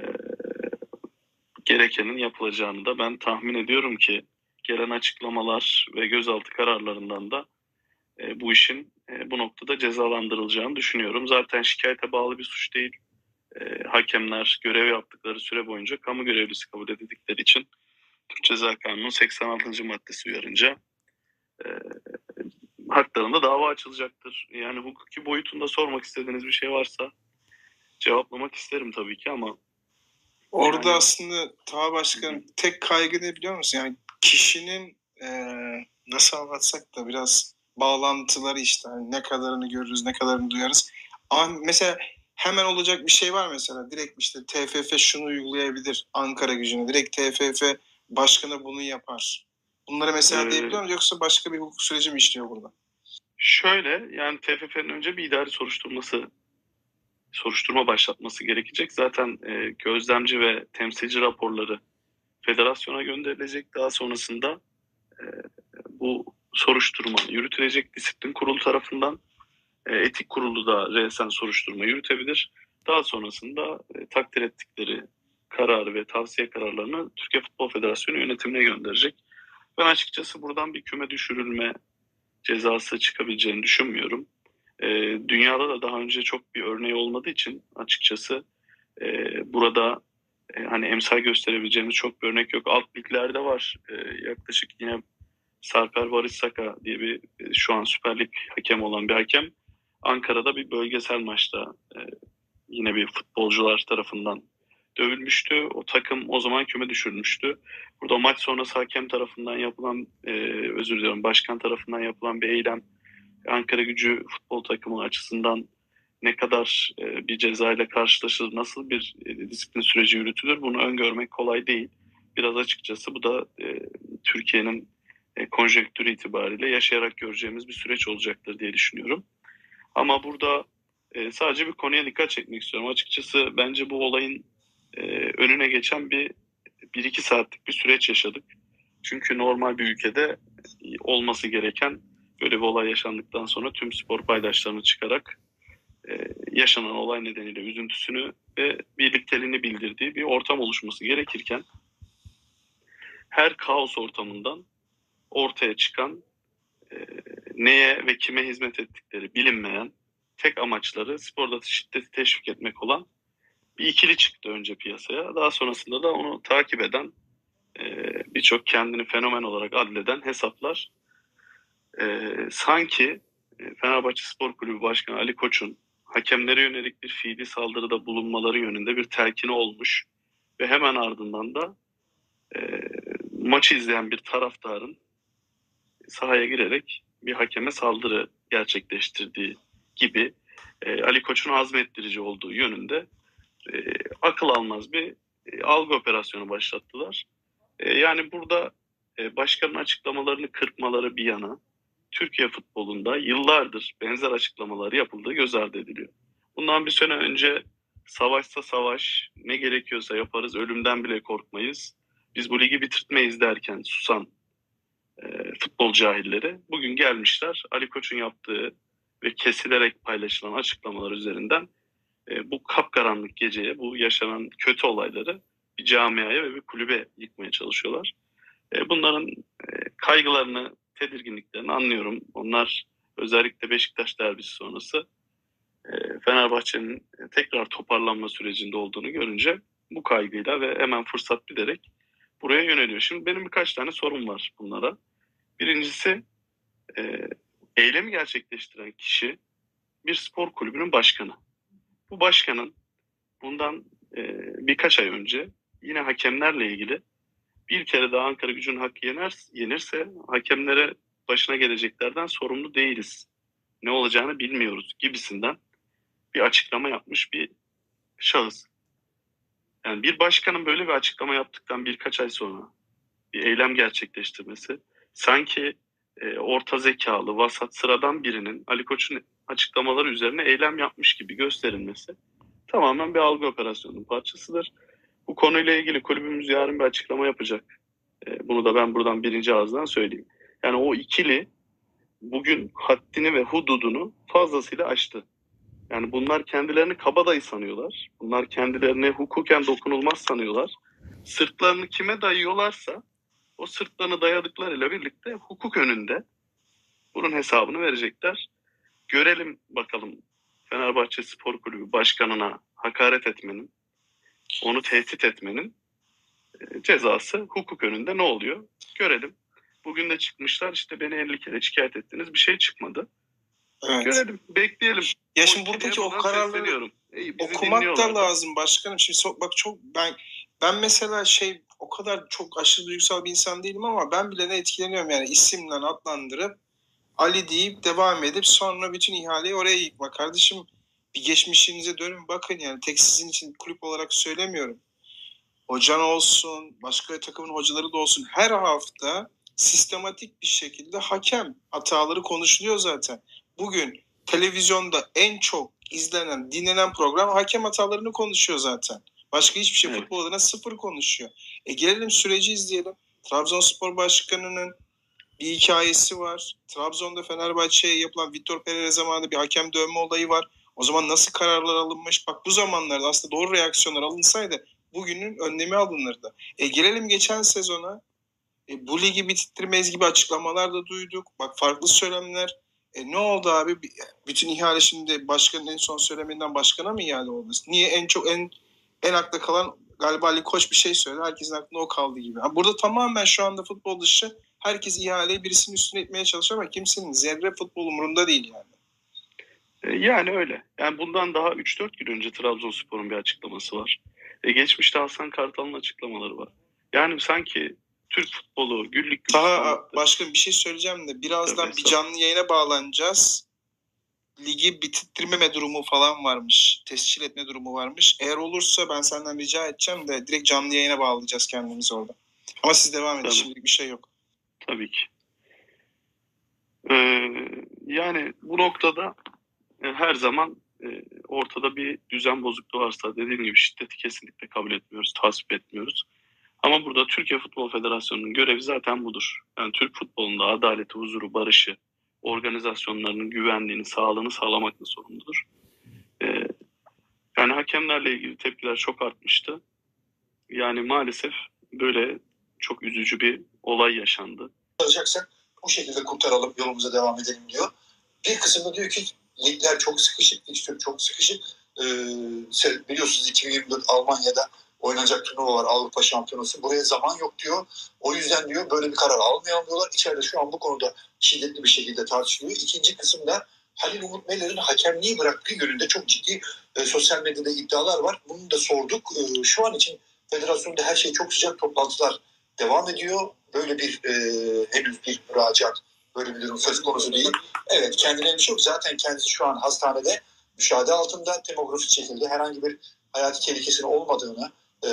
gerekenin yapılacağını da ben tahmin ediyorum ki gelen açıklamalar ve gözaltı kararlarından da e, bu işin e, bu noktada cezalandırılacağını düşünüyorum. Zaten şikayete bağlı bir suç değil. E, hakemler görev yaptıkları süre boyunca kamu görevlisi kabul edildikleri için Türk Ceza Kanunu'nun seksen altıncı maddesi uyarınca e, haklarında dava açılacaktır. Yani hukuki boyutunda sormak istediğiniz bir şey varsa cevaplamak isterim tabii ki ama Orada Yani- aslında Taha Başkan tek kaygı ne biliyor musun? Yani kişinin e, nasıl anlatsak da biraz bağlantıları işte. Hani ne kadarını görürüz, ne kadarını duyarız. Ama mesela hemen olacak bir şey var mesela. Direkt işte T F F şunu uygulayabilir Ankara Gücü'ne. Direkt T F F başkanı bunu yapar. Bunları mesela Ee, diyebiliyor musun? Yoksa başka bir hukuk süreci mi işliyor burada? Şöyle, yani T F F'nin önce bir idari soruşturması, soruşturma başlatması gerekecek. Zaten e, gözlemci ve temsilci raporları federasyona gönderilecek. Daha sonrasında e, bu soruşturma yürütülecek disiplin kurulu tarafından. E, etik kurulu da resen soruşturma yürütebilir. Daha sonrasında e, takdir ettikleri kararı ve tavsiye kararlarını Türkiye Futbol Federasyonu yönetimine gönderecek. Ben açıkçası buradan bir küme düşürülme cezası çıkabileceğini düşünmüyorum. E, dünyada da daha önce çok bir örneği olmadığı için açıkçası e, burada e, hani emsal gösterebileceğimiz çok bir örnek yok. Alt liglerde var. E, yaklaşık yine Sarper Barışsaka diye bir e, şu an Süper Lig hakem olan bir hakem Ankara'da bir bölgesel maçta e, yine bir futbolcular tarafından dövülmüştü. O takım o zaman küme düşürmüştü. Burada maç sonrası hakem tarafından yapılan, e, özür diliyorum, başkan tarafından yapılan bir eylem Ankara Gücü futbol takımı açısından ne kadar e, bir cezayla karşılaşır, nasıl bir e, disiplin süreci yürütülür bunu öngörmek kolay değil. Biraz açıkçası bu da e, Türkiye'nin e, konjonktürü itibariyle yaşayarak göreceğimiz bir süreç olacaktır diye düşünüyorum. Ama burada e, sadece bir konuya dikkat çekmek istiyorum. Açıkçası bence bu olayın e, önüne geçen bir bir iki saatlik bir süreç yaşadık. Çünkü normal bir ülkede olması gereken böyle bir olay yaşandıktan sonra tüm spor paydaşlarını çıkarak e, yaşanan olay nedeniyle üzüntüsünü ve birlikteliğini bildirdiği bir ortam oluşması gerekirken her kaos ortamından ortaya çıkan e, neye ve kime hizmet ettikleri bilinmeyen tek amaçları sporda şiddeti teşvik etmek olan bir ikili çıktı önce piyasaya. Daha sonrasında da onu takip eden e, birçok kendini fenomen olarak adleden hesaplar e, sanki e, Fenerbahçe Spor Kulübü Başkanı Ali Koç'un hakemlere yönelik bir fiili saldırıda bulunmaları yönünde bir telkini olmuş ve hemen ardından da e, maçı izleyen bir taraftarın sahaya girerek bir hakeme saldırı gerçekleştirdiği gibi e, Ali Koç'un azmettirici olduğu yönünde e, akıl almaz bir e, algı operasyonu başlattılar. E, yani burada e, başkanın açıklamalarını kırpmaları bir yana Türkiye futbolunda yıllardır benzer açıklamaları yapıldığı göz ardı ediliyor. Bundan bir sene önce savaşsa savaş, ne gerekiyorsa yaparız, ölümden bile korkmayız, biz bu ligi bitirtmeyiz derken susan e, futbol cahilleri bugün gelmişler Ali Koç'un yaptığı ve kesilerek paylaşılan açıklamalar üzerinden e, bu kapkaranlık geceye, bu yaşanan kötü olayları bir camiaya ve bir kulübe yıkmaya çalışıyorlar. E, bunların e, kaygılarını, tedirginliklerini anlıyorum. Onlar özellikle Beşiktaş derbisi sonrası e, Fenerbahçe'nin tekrar toparlanma sürecinde olduğunu görünce bu kaygıyla ve hemen fırsat bilerek buraya yöneliyor. Şimdi benim birkaç tane sorum var bunlara. Birincisi e, eylemi gerçekleştiren kişi bir spor kulübünün başkanı. Bu başkanın bundan e, birkaç ay önce yine hakemlerle ilgili bir kere daha Ankara Gücü'nün hakkı yener, yenirse hakemlere başına geleceklerden sorumlu değiliz, ne olacağını bilmiyoruz gibisinden bir açıklama yapmış bir şahıs. Yani bir başkanın böyle bir açıklama yaptıktan birkaç ay sonra bir eylem gerçekleştirmesi sanki e, orta zekalı, vasat, sıradan birinin Ali Koç'un açıklamaları üzerine eylem yapmış gibi gösterilmesi tamamen bir algı operasyonunun parçasıdır. Bu konuyla ilgili kulübümüz yarın bir açıklama yapacak. E, bunu da ben buradan birinci ağızdan söyleyeyim. Yani o ikili bugün haddini ve hududunu fazlasıyla aştı. Yani bunlar kendilerini kabadayı sanıyorlar. Bunlar kendilerini hukuken dokunulmaz sanıyorlar. Sırtlarını kime dayıyorlarsa o sırtlarını dayadıklarıyla birlikte hukuk önünde bunun hesabını verecekler. Görelim bakalım Fenerbahçe Spor Kulübü başkanına hakaret etmenin, onu tehdit etmenin e, cezası hukuk önünde ne oluyor? Görelim. Bugün de çıkmışlar, işte beni elli kere şikayet ettiniz, bir şey çıkmadı. Evet. Görelim, bekleyelim. Ya O şimdi ikiliye buradaki o buradan kararları sesleniyorum. Ey, bizi okumak da dinliyorlar. lazım başkanım. Şimdi so- bak çok ben ben mesela şey o kadar çok aşırı duygusal bir insan değilim ama ben bile ne etkileniyorum yani isimle adlandırıp Ali deyip devam edip sonra bütün ihaleyi oraya yıkma. Kardeşim bir geçmişinize dönün bakın yani tek sizin için kulüp olarak söylemiyorum. Hocan olsun, başka takımın hocaları da olsun her hafta sistematik bir şekilde hakem hataları konuşuluyor zaten. Bugün televizyonda en çok izlenen, dinlenen program hakem hatalarını konuşuyor zaten. Başka hiçbir şey Evet. futbol adına sıfır konuşuyor. E gelelim süreci izleyelim. Trabzonspor Başkanı'nın bir hikayesi var. Trabzon'da Fenerbahçe'ye yapılan Vitor Pereira zamanında bir hakem dövme olayı var. O zaman nasıl kararlar alınmış? Bak bu zamanlarda aslında doğru reaksiyonlar alınsaydı bugünün önlemi alınırdı. E gelelim geçen sezona. E, bu ligi bitirmeyiz gibi açıklamalar da duyduk. Bak farklı söylemler. E, ne oldu abi? Bütün ihale şimdi başkanın en son söyleminden başkana mı ihale oldu? Niye en çok en en akla kalan galiba Ali Koç bir şey söyledi. Herkesin aklında o kaldı gibi. Ha, burada tamamen şu anda futbol dışı herkes ihaleyi birisinin üstüne etmeye çalışıyor ama kimsenin zerre futbol umurunda değil yani. E, Yani öyle. Yani bundan daha üç dört gün önce Trabzonspor'un bir açıklaması var. E, geçmişte Hasan Kartal'ın açıklamaları var. Yani sanki Türk futbolu güllük Daha gülistanlıktır. başka bir şey söyleyeceğim de birazdan Tabii, bir sağ ol. canlı yayına bağlanacağız. ligi bitirmeme durumu falan varmış. Tescil etme durumu varmış. Eğer olursa ben senden rica edeceğim de direkt canlı yayına bağlayacağız kendimizi orada. Ama siz devam edin. Tabii. Şimdilik bir şey yok. Tabii ki. Ee, yani bu noktada e, her zaman e, ortada bir düzen bozukluğu varsa dediğim gibi şiddeti kesinlikle kabul etmiyoruz, tasvip etmiyoruz. Ama burada Türkiye Futbol Federasyonu'nun görevi zaten budur. Yani Türk futbolunda adaleti, huzuru, barışı, organizasyonlarının güvenliğini, sağlığını sağlamakla sorumludur. Ee, yani hakemlerle ilgili tepkiler çok artmıştı. Yani maalesef böyle çok üzücü bir olay yaşandı. Kurtaracaksak bu şekilde kurtaralım, yolumuza devam edelim diyor. Bir kısımda diyor ki ligler çok sıkışık, fikstür çok sıkışık. Ee, biliyorsunuz iki bin yirmi dört Almanya'da oynanacak turnuva var, Avrupa Şampiyonası. Buraya zaman yok diyor. O yüzden diyor böyle bir karar almayalım diyorlar. İçeride şu an bu konuda şiddetli bir şekilde tartışılıyor. İkinci kısımda Halil Umut Meler'in hakemliği bıraktığı yönünde çok ciddi e, sosyal medyada iddialar var. Bunu da sorduk. E, şu an için federasyonda her şey çok sıcak, toplantılar devam ediyor. Böyle bir e, henüz bir müracaat, böyle bir durum söz konusu değil. Evet, kendine bir şey yok. Zaten kendisi şu an hastanede müşahede altında, demografik şekilde herhangi bir hayati tehlikesinin olmadığını, e,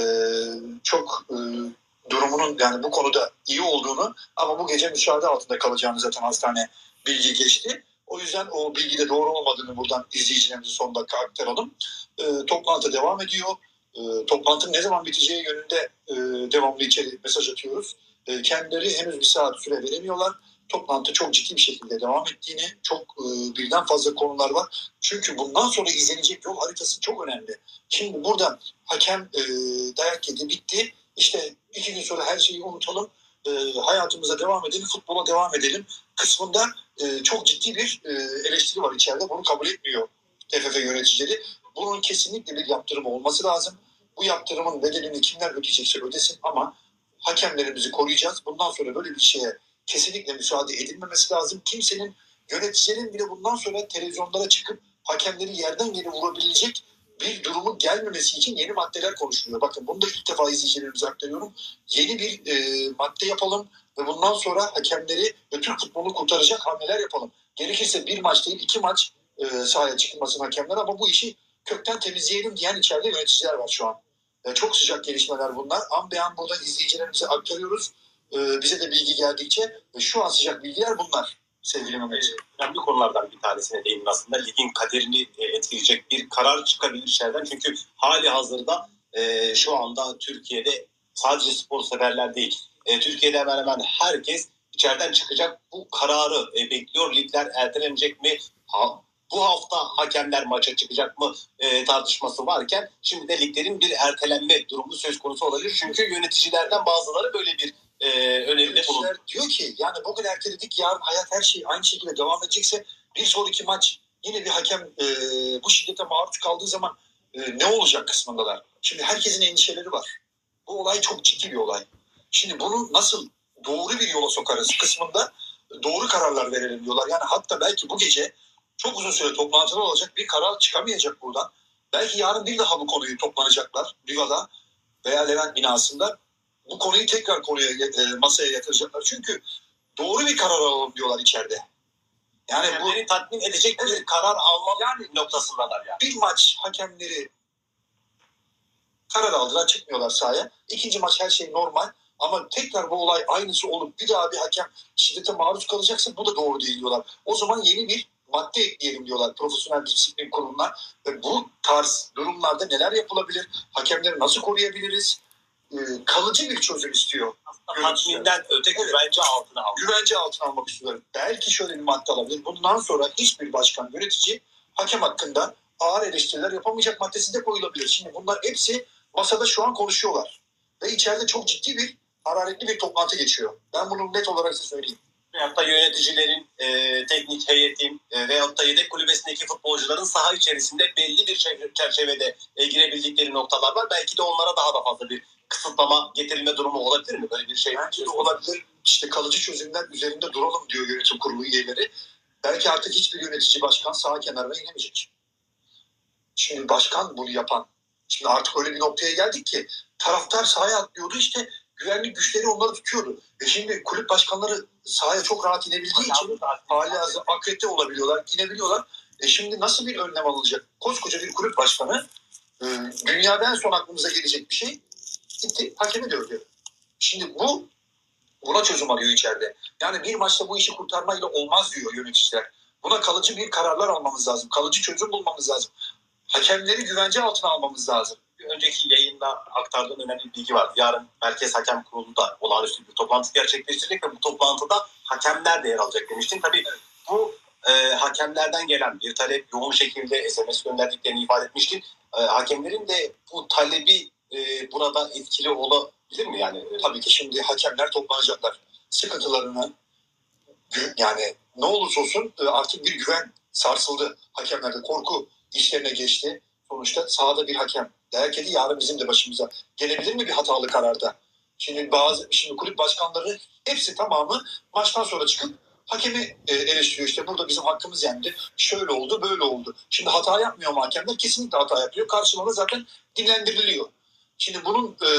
çok e, durumunun yani bu konuda iyi olduğunu ama bu gece müşahede altında kalacağını zaten hastane bilgi geçti. O yüzden o bilgide doğru olmadığını buradan izleyicilerimize son dakika aktaralım. E, toplantı devam ediyor. E, toplantının ne zaman biteceği yönünde e, devamlı içeri mesaj atıyoruz. E, kendileri henüz bir saat süre veremiyorlar. Toplantı çok ciddi bir şekilde devam ettiğini, çok e, birden fazla konular var. Çünkü bundan sonra izlenecek yol haritası çok önemli. Şimdi burada hakem e, dayak yedi, bitti. İşte iki gün sonra her şeyi unutalım, e, hayatımıza devam edelim, futbola devam edelim kısmında e, çok ciddi bir e, eleştiri var içeride. Bunu kabul etmiyor T F F yöneticileri. Bunun kesinlikle bir yaptırımı olması lazım. Bu yaptırımın bedelini kimler ödeyecekse ödesin ama hakemlerimizi koruyacağız. Bundan sonra böyle bir şeye kesinlikle müsaade edilmemesi lazım. Kimsenin, yöneticilerin bile bundan sonra televizyonlara çıkıp hakemleri yerden yere vurabilecek bir durumu gelmemesi için yeni maddeler konuşuluyor. Bakın bunu da ilk defa izleyicilerimize aktarıyorum. Yeni bir e, madde yapalım ve bundan sonra hakemleri ve Türk futbolunu kurtaracak hamleler yapalım. Gerekirse bir maç değil iki maç e, sahaya çıkılmasın hakemler ama bu işi kökten temizleyelim diyen içeride yöneticiler var şu an. E, çok sıcak gelişmeler bunlar. An be an burada izleyicilerimize aktarıyoruz. E, bize de bilgi geldikçe ve şu an sıcak bilgiler bunlar sevgili Mehmet. Önemli konulardan bir tanesine değinin aslında. Ligin kaderini e, etkileyecek bir karar çıkabilir içeriden. Çünkü hali hazırda e, şu anda Türkiye'de sadece spor severler değil. E, Türkiye'de hemen hemen herkes içeriden çıkacak bu kararı e, bekliyor. Ligler ertelenecek mi? Ha, bu hafta hakemler maça çıkacak mı e, tartışması varken şimdi de liglerin bir ertelenme durumu söz konusu olabilir. Çünkü yöneticilerden bazıları böyle bir e, öneride bulundu. Diyor ki yani bugün erteledik, yarın hayat her şey aynı şekilde devam edecekse bir sonraki maç yine bir hakem e, bu şiddete maruz kaldığı zaman e, ne olacak kısmındalar. Şimdi herkesin endişeleri var. Bu olay çok ciddi bir olay. Şimdi bunu nasıl doğru bir yola sokarız kısmında doğru kararlar verelim diyorlar. Yani hatta belki bu gece çok uzun süre toplantılar olacak, bir karar çıkamayacak buradan. Belki yarın bir daha bu konuyu toplanacaklar Riva'da veya Levent binasında. Bu konuyu tekrar konuya e, masaya yatıracaklar. Çünkü doğru bir karar alalım diyorlar içeride. Yani Hakemleri bu tatmin edecek bir evet, karar alma yani noktasındalar yani. bir maç hakemleri karar aldılar, çıkmıyorlar sahaya. İkinci maç her şey normal. Ama tekrar bu olay aynısı olup bir daha bir hakem şiddete maruz kalacaksa bu da doğru değil diyorlar. O zaman yeni bir madde ekleyelim diyorlar profesyonel disiplin kuruluna. Ve bu tarz durumlarda neler yapılabilir? Hakemleri nasıl koruyabiliriz? Ee, kalıcı bir çözüm istiyor. Tatminden öte güvence altına almak. Güvence altına almak istiyorlar. Belki şöyle bir madde alabilir. Bundan sonra hiçbir başkan, yönetici hakem hakkında ağır eleştiriler yapamayacak maddesi de koyulabilir. Şimdi bunlar hepsi masada şu an konuşuyorlar. Ve içeride çok ciddi bir hararetli bir toplantı geçiyor. Ben bunu net olarak size söyleyeyim. Veyahut da yöneticilerin, e, teknik heyetin e, veyahut da yedek kulübesindeki futbolcuların saha içerisinde belli bir çerçevede e, girebildikleri noktalar var. Belki de onlara daha da fazla bir kısıtlama getirilme durumu olabilir mi? Böyle bir şey bence de olabilir. İşte kalıcı çözümler üzerinde duralım diyor yönetim kurulu üyeleri. Belki artık hiçbir yönetici başkan saha kenarına inemeyecek. Şimdi başkan bunu yapan. Şimdi artık öyle bir noktaya geldik ki taraftar sahaya atlıyordu, işte güvenlik güçleri onları tutuyordu. Ve şimdi kulüp başkanları sahaya çok rahat inebildiği için hali hazır akredite olabiliyorlar, inebiliyorlar. E şimdi nasıl bir önlem alınacak? Koskoca bir kulüp başkanı, e, dünyada en son aklımıza gelecek bir şey, gitti hakemi dövdü. Şimdi bu buna çözüm arıyor içeride. Yani bir maçta bu işi kurtarmayla olmaz diyor yöneticiler. Buna kalıcı bir kararlar almamız lazım. Kalıcı çözüm bulmamız lazım. Hakemleri güvence altına almamız lazım. Bir önceki yayında aktardığım önemli bir bilgi var. Yarın Merkez Hakem Kurulu'nda olağanüstü bir toplantı gerçekleştirecek ve bu toplantıda hakemler de yer alacak demiştim. Tabii bu e, hakemlerden gelen bir talep, yoğun şekilde S M S gönderdiklerini ifade etmiştik. E, hakemlerin de bu talebi e, burada etkili olabilir mi? Yani e, Tabii ki şimdi hakemler toplanacaklar. Sıkıntılarını, yani ne olursa olsun artık bir güven sarsıldı. Hakemlerde korku işlerine geçti. Sonuçta sahada bir hakem. Derken yarın bizim de başımıza gelebilir mi bir hatalı kararda? Şimdi bazı şimdi kulüp başkanları hepsi tamamı maçtan sonra çıkıp hakemi e, eleştiriyor. İşte burada bizim hakkımız yendi. Şöyle oldu, böyle oldu. Şimdi hata yapmıyor mu hakemler? Kesinlikle hata yapıyor. Karşılığında zaten dinlendiriliyor. Şimdi bunun e,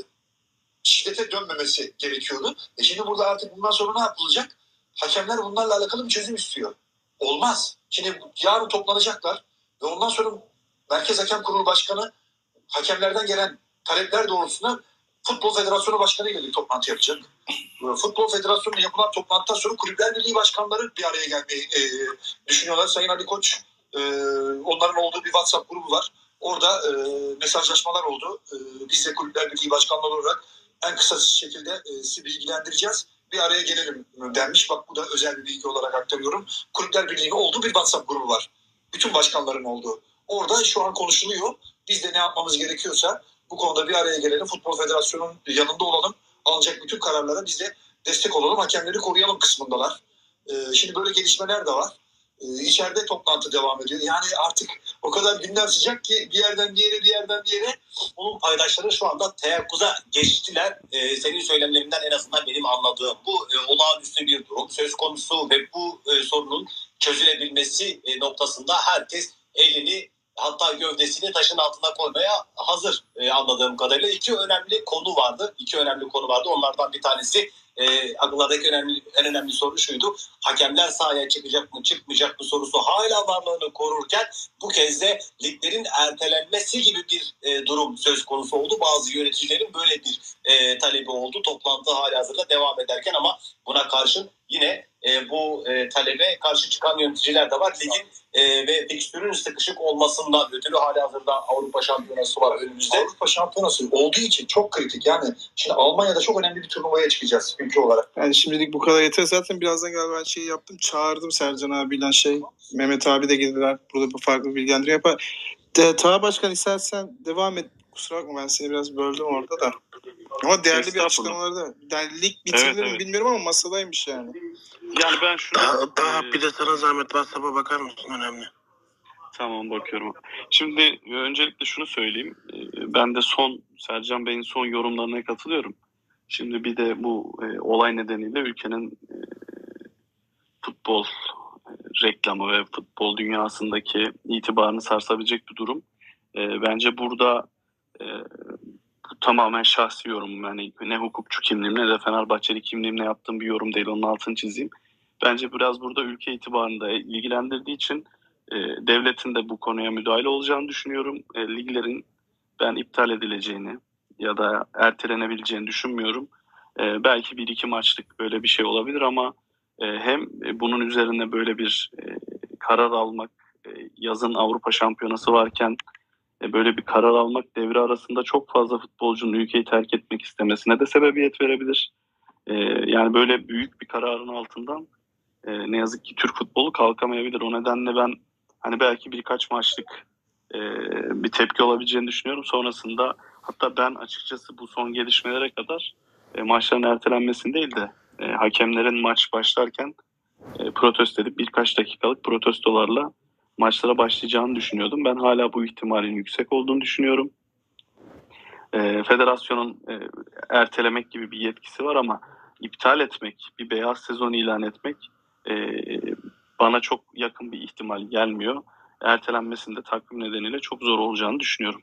şiddete dönmemesi gerekiyordu. E şimdi burada artık bundan sonra ne yapılacak? Hakemler bunlarla alakalı bir çözüm istiyor. Olmaz. Şimdi yarın toplanacaklar ve ondan sonra Merkez Hakem Kurulu Başkanı hakemlerden gelen talepler doğrultusunda Futbol Federasyonu Başkanı ile bir toplantı yapacak. Futbol Federasyonu'nda yapılan toplantıdan sonra Kulüpler Birliği Başkanları bir araya gelmeyi e, düşünüyorlar. Sayın Ali Koç, e, onların olduğu bir WhatsApp grubu var. Orada e, mesajlaşmalar oldu. E, biz de Kulüpler Birliği Başkanları olarak en kısa şekilde e, sizi bilgilendireceğiz. Bir araya gelelim denmiş. Bak bu da özel bir bilgi olarak aktarıyorum. Kulüpler Birliği'nin olduğu bir WhatsApp grubu var. Bütün başkanların olduğu. Orada şu an konuşuluyor. Biz de ne yapmamız gerekiyorsa bu konuda bir araya gelelim. Futbol Federasyonu'nun yanında olalım. Alınacak bütün kararlara biz de destek olalım. Hakemleri koruyalım kısmındalar. Ee, şimdi böyle gelişmeler de var. Ee, içeride toplantı devam ediyor. Yani artık o kadar gündem sıcak ki bir yerden bir yere bir yerden bir yere. Bunun paydaşları şu anda teyakkuza geçtiler. Ee, senin söylemlerinden en azından benim anladığım bu e, olağanüstü bir durum söz konusu ve bu e, sorunun çözülebilmesi e, noktasında herkes elini hatta gövdesini taşın altına koymaya hazır e, anladığım kadarıyla. İki önemli konu vardı. İki önemli konu vardı. Onlardan bir tanesi e, akıllardaki önemli, en önemli soru şuydu. Hakemler sahaya çıkacak mı çıkmayacak mı sorusu hala varlığını korurken bu kez de liglerin ertelenmesi gibi bir e, durum söz konusu oldu. Bazı yöneticilerin böyle bir e, talebi oldu. Toplantı halihazırda devam ederken ama buna karşın yine e, bu e, talebe karşı çıkan yöneticiler de var. Ligin e, ve fikstürün sıkışık olmasından ötürü halihazırda Avrupa Şampiyonası var önümüzde. Avrupa Şampiyonası olduğu için çok kritik. Yani şimdi Almanya'da çok önemli bir turnuvaya çıkacağız ülke olarak. Yani şimdilik bu kadar yeter. Zaten birazdan galiba ben şey yaptım. Çağırdım Sercan abiyle şey. Mehmet abi de geldiler. Burada bir farklı bir bilgilendirme yapar. De, Taha Başkan istersen devam et. Kusura bakma ben seni biraz böldüm orada da. Ama değerli bir açıklamaları da. Yani lig bitirilir Evet, mi evet. bilmiyorum ama masadaymış yani. Yani ben şunu... Daha, daha e, bir de sana zahmet WhatsApp'a bakar mısın? Önemli. Tamam, bakıyorum. Şimdi e, öncelikle şunu söyleyeyim. E, Ben de son Sercan Bey'in son yorumlarına katılıyorum. Şimdi bir de bu e, olay nedeniyle ülkenin e, futbol e, reklamı ve futbol dünyasındaki itibarını sarsabilecek bir durum. E, bence burada e, bu tamamen şahsi yorum. Yani ne hukukçu kimliğim ne de Fenerbahçeli kimliğimle yaptığım bir yorum değil. Onun altını çizeyim. Bence biraz burada ülke itibarını da ilgilendirdiği için e, devletin de bu konuya müdahale olacağını düşünüyorum. E, liglerin ben iptal edileceğini ya da ertelenebileceğini düşünmüyorum. E, belki bir iki maçlık böyle bir şey olabilir ama e, hem bunun üzerine böyle bir e, karar almak, e, yazın Avrupa Şampiyonası varken e, böyle bir karar almak devre arasında çok fazla futbolcunun ülkeyi terk etmek istemesine de sebebiyet verebilir. E, yani böyle büyük bir kararın altından e, ne yazık ki Türk futbolu kalkamayabilir. O nedenle ben hani belki birkaç maçlık e, bir tepki olabileceğini düşünüyorum. Sonrasında hatta ben açıkçası bu son gelişmelere kadar e, maçların ertelenmesini değil de e, hakemlerin maç başlarken e, protesto edip birkaç dakikalık protestolarla maçlara başlayacağını düşünüyordum. Ben hala bu ihtimalin yüksek olduğunu düşünüyorum. E, federasyonun e, ertelemek gibi bir yetkisi var ama iptal etmek, bir beyaz sezon ilan etmek e, bana çok yakın bir ihtimal gelmiyor. Ertelenmesinde takvim nedeniyle çok zor olacağını düşünüyorum.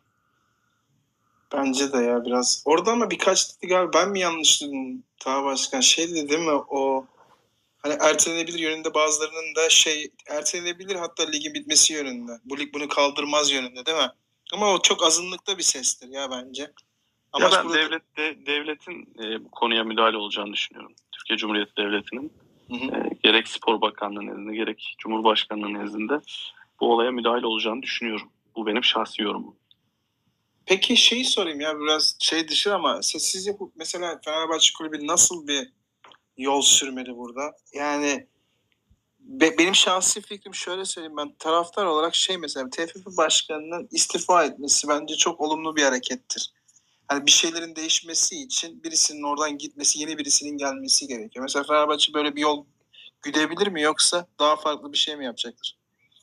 Bence de ya biraz. Orada ama birkaç dedi galiba ben mi yanlış duydum Taha Başkan? Şey dedi değil mi o hani ertelenebilir yönünde, bazılarının da şey ertelenebilir hatta ligin bitmesi yönünde. Bu lig bunu kaldırmaz yönünde değil mi? Ama o çok azınlıkta bir sestir ya bence. Ya ben burada... devlet de, devletin e, bu konuya müdahale olacağını düşünüyorum. Türkiye Cumhuriyeti Devleti'nin hı hı. E, gerek Spor Bakanlığı nezdinde gerek Cumhurbaşkanlığı nezdinde bu olaya müdahale olacağını düşünüyorum. Bu benim şahsi yorumum. Peki şeyi sorayım ya, biraz şey dışı ama sizce mesela Fenerbahçe Kulübü nasıl bir yol sürmeli burada? Yani be, benim şahsi fikrim şöyle söyleyeyim, ben taraftar olarak şey mesela T F F Başkanı'nın istifa etmesi bence çok olumlu bir harekettir. Hani bir şeylerin değişmesi için birisinin oradan gitmesi, yeni birisinin gelmesi gerekiyor. Mesela Fenerbahçe böyle bir yol güdebilir mi, yoksa daha farklı bir şey mi yapacaktır?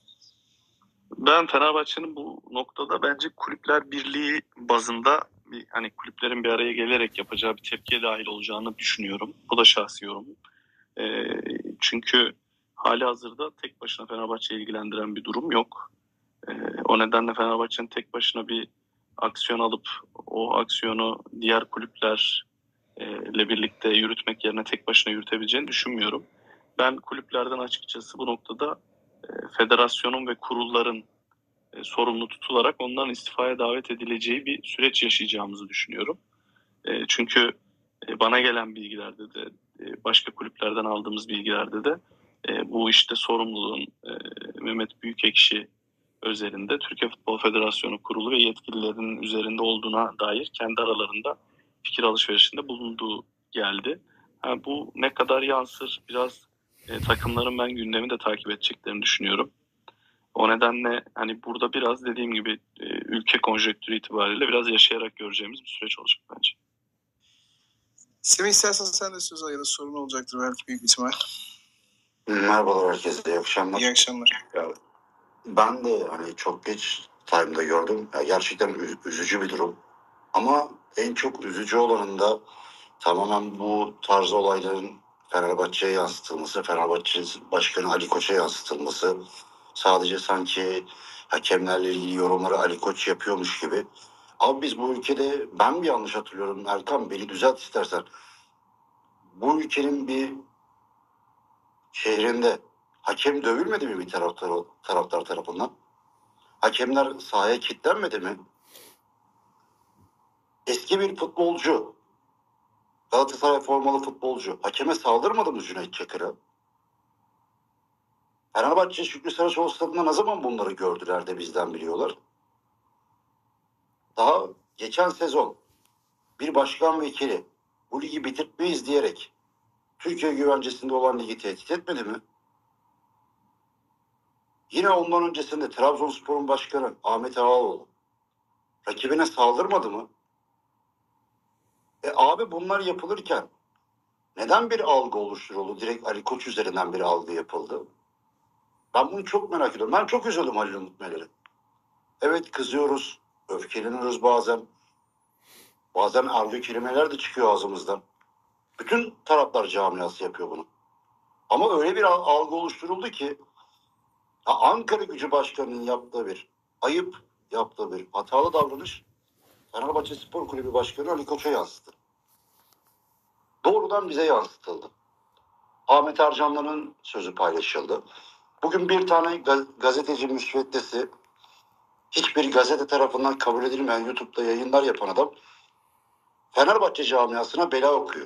Ben Fenerbahçe'nin bu noktada bence Kulüpler Birliği bazında bir, hani kulüplerin bir araya gelerek yapacağı bir tepkiye dahil olacağını düşünüyorum. Bu da şahsi yorumum. E, çünkü hali hazırda tek başına Fenerbahçe'yi ilgilendiren bir durum yok. E, o nedenle Fenerbahçe'nin tek başına bir aksiyon alıp o aksiyonu diğer kulüplerle birlikte yürütmek yerine tek başına yürütebileceğini düşünmüyorum. Ben kulüplerden açıkçası bu noktada e, federasyonun ve kurulların e, sorumlu tutularak onların istifaya davet edileceği bir süreç yaşayacağımızı düşünüyorum. E, çünkü e, bana gelen bilgilerde de e, başka kulüplerden aldığımız bilgilerde de e, bu işte sorumluluğun e, Mehmet Büyükekşi özelinde Türkiye Futbol Federasyonu Kurulu ve yetkililerinin üzerinde olduğuna dair kendi aralarında fikir alışverişinde bulunduğu geldi. Ha, bu ne kadar yansır biraz e, takımların ben gündemi de takip edeceklerini düşünüyorum. O nedenle hani burada biraz dediğim gibi e, ülke konjektürü itibariyle biraz yaşayarak göreceğimiz bir süreç olacak bence. Semih, istersen sen de söz al ya da sorun olacaktır belki büyük bir ihtimal. Merhabalar herkese, iyi akşamlar. İyi akşamlar. Ya, ben de hani çok geç time'da gördüm. Ya, gerçekten üz- üzücü bir durum. Ama en çok üzücü olanında tamamen bu tarz olayların Fenerbahçe'ye yansıtılması, Fenerbahçe Başkanı Ali Koç'a yansıtılması, sadece sanki hakemlerle ilgili yorumları Ali Koç yapıyormuş gibi. Abi biz bu ülkede, ben bir yanlış hatırlıyorum Erkan, beni düzelt istersen. Bu ülkenin bir şehrinde hakem dövülmedi mi bir taraftar, taraftar tarafından? Hakemler sahaya kilitlenmedi mi? Eski bir futbolcu, Galatasaray formalı futbolcu hakeme saldırmadı mı Cüneyt Çakır'a? Fenerbahçe Şükrü Saraçoğlu stadında ne zaman bunları gördüler de bizden biliyorlar? Daha geçen sezon bir başkan vekili bu ligi bitirtmeyiz diyerek Türkiye güvencesinde olan ligi tehdit etmedi mi? Yine ondan öncesinde Trabzonspor'un başkanı Ahmet Ağaoğlu rakibine saldırmadı mı? E abi bunlar yapılırken neden bir algı oluşturuldu? Direkt Ali Koç üzerinden bir algı yapıldı. Ben bunu çok merak ediyorum. Ben çok üzüldüm Halil Umut Meler'e. Evet, kızıyoruz, öfkeleniyoruz bazen. Bazen argo kelimeler de çıkıyor ağzımızdan. Bütün taraftar camiası yapıyor bunu. Ama öyle bir algı oluşturuldu ki Ankara Gücü Başkanı'nın yaptığı bir ayıp, yaptığı bir hatalı davranış Fenerbahçe Spor Kulübü Başkanı Ali Koç'a yansıdı. Doğrudan bize yansıtıldı. Ahmet Ercanlı'nın sözü paylaşıldı. Bugün bir tane gazeteci müsveddesi, hiçbir gazete tarafından kabul edilmeyen YouTube'da yayınlar yapan adam Fenerbahçe camiasına bela okuyor.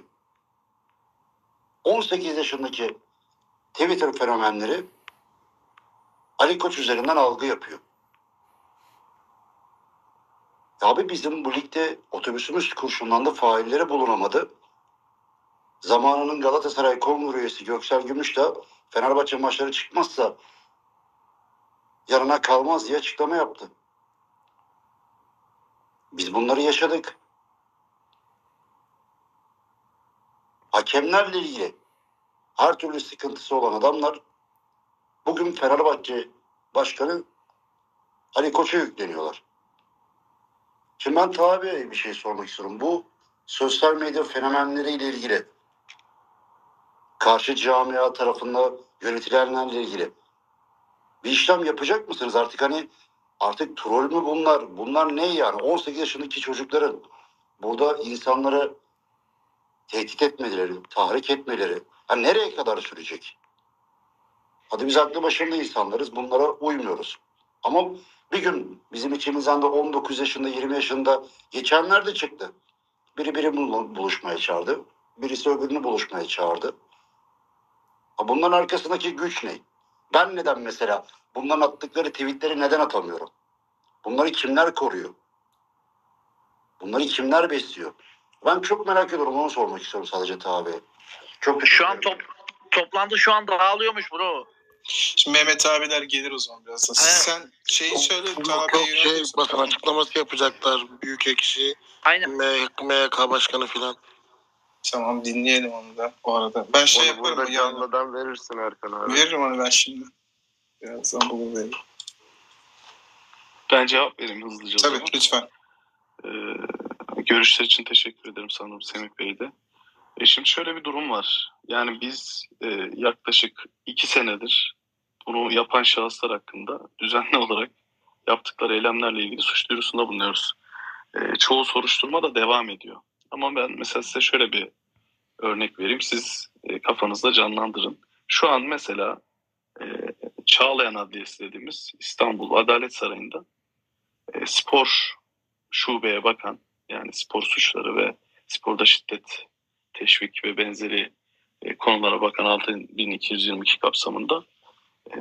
on sekiz yaşındaki Twitter fenomenleri Ali Koç üzerinden algı yapıyor. Abi bizim bu ligde otobüsümüz kurşunlandı, faillere bulunamadı. Zamanının Galatasaray Kongre üyesi Göksel Gümüş de Fenerbahçe maçları çıkmazsa yarına kalmaz diye açıklama yaptı. Biz bunları yaşadık. Hakemlerle ilgili her türlü sıkıntısı olan adamlar bugün Fenerbahçe Başkanı Ali Koç'a yükleniyorlar. Şimdi ben tabii bir şey sormak istiyorum. Bu sosyal medya fenomenleriyle ilgili, karşı camia tarafından yönetilenlerle ilgili bir işlem yapacak mısınız? Artık hani artık troll mü bunlar? Bunlar ne yani? on sekiz yaşındaki çocukların burada insanları tehdit etmeleri, tahrik etmeleri, Ha, nereye kadar sürecek? Hadi biz aklı başında insanlarız. Bunlara uymuyoruz. Ama bir gün bizim içimizden de on dokuz yaşında, yirmi yaşında geçenler de çıktı. Biri biri buluşmaya çağırdı. Birisi öbürünü buluşmaya çağırdı. Ha, bunların arkasındaki güç ne? Ben neden mesela bunların attıkları tweetleri neden atamıyorum? Bunları kimler koruyor? Bunları kimler besliyor? Ben çok merak ediyorum. Onu sormak istiyorum sadece tabi. Çok Şu an top, toplantı şu an dağılıyormuş bro. Şimdi Mehmet abiler gelir o zaman birazdan. Siz Evet. sen şeyi söyle. Yok Tabi'ye yok şey yönelirsin. basın açıklaması yapacaklar. Büyük ekşi, Aynen. M Y K başkanı filan. Tamam dinleyelim onu da bu arada. Ben şey Onu yaparım. burada Yani. canlıdan verirsin Erkan abi. Veririm onu ben şimdi. Birazdan bunu veririm. Ben cevap vereyim hızlıca. o Tabii zaman. lütfen. Ee, görüşler için teşekkür ederim sanırım Semih Bey de. E şimdi şöyle bir durum var. Yani biz e, yaklaşık iki senedir bunu yapan şahıslar hakkında düzenli olarak yaptıkları eylemlerle ilgili suç duyurusunda bulunuyoruz. E, çoğu soruşturma da devam ediyor. Ama ben mesela size şöyle bir örnek vereyim. Siz e, kafanızda canlandırın. Şu an mesela e, Çağlayan Adliyesi dediğimiz İstanbul Adalet Sarayı'nda e, spor şubeye bakan, yani spor suçları ve sporda şiddet, teşvik ve benzeri e, konulara bakan altı bin iki yüz yirmi iki kapsamında e,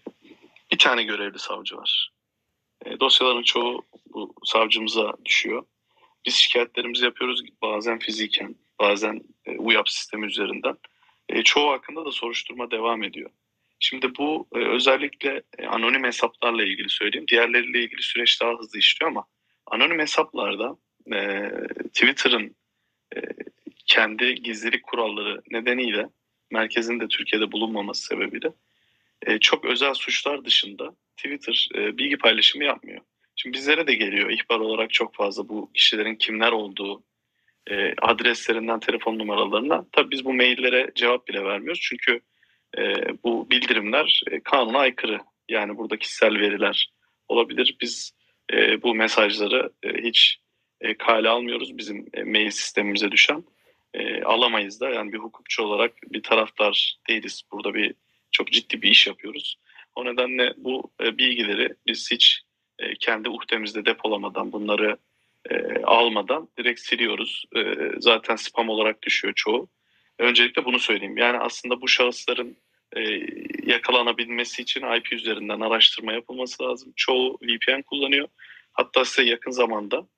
bir tane görevli savcı var. E, dosyaların çoğu bu savcımıza düşüyor. Biz şikayetlerimizi yapıyoruz bazen fiziken, bazen e, U Y A P sistemi üzerinden. E, çoğu hakkında da soruşturma devam ediyor. Şimdi bu e, özellikle e, anonim hesaplarla ilgili söyleyeyim. Diğerleriyle ilgili süreç daha hızlı işliyor ama anonim hesaplarda e, Twitter'ın e, kendi gizlilik kuralları nedeniyle merkezin de Türkiye'de bulunmaması sebebiyle e, çok özel suçlar dışında Twitter e, bilgi paylaşımı yapmıyor. Şimdi bizlere de geliyor ihbar olarak çok fazla bu kişilerin kimler olduğu, e, adreslerinden, telefon numaralarından. Tabii biz bu maillere cevap bile vermiyoruz çünkü e, bu bildirimler e, kanuna aykırı. Yani burada kişisel veriler olabilir. Biz e, bu mesajları e, hiç e, kale almıyoruz. Bizim e, mail sistemimize düşen e, alamayız da. Yani bir hukukçu olarak bir taraftar değiliz. Burada bir çok ciddi bir iş yapıyoruz. O nedenle bu e, bilgileri biz hiç e, kendi uhdemizde depolamadan, bunları e, almadan direkt siliyoruz. E, zaten spam olarak düşüyor çoğu. Öncelikle bunu söyleyeyim. Yani aslında bu şahısların e, yakalanabilmesi için I P üzerinden araştırma yapılması lazım. Çoğu V P N kullanıyor. Hatta size yakın zamanda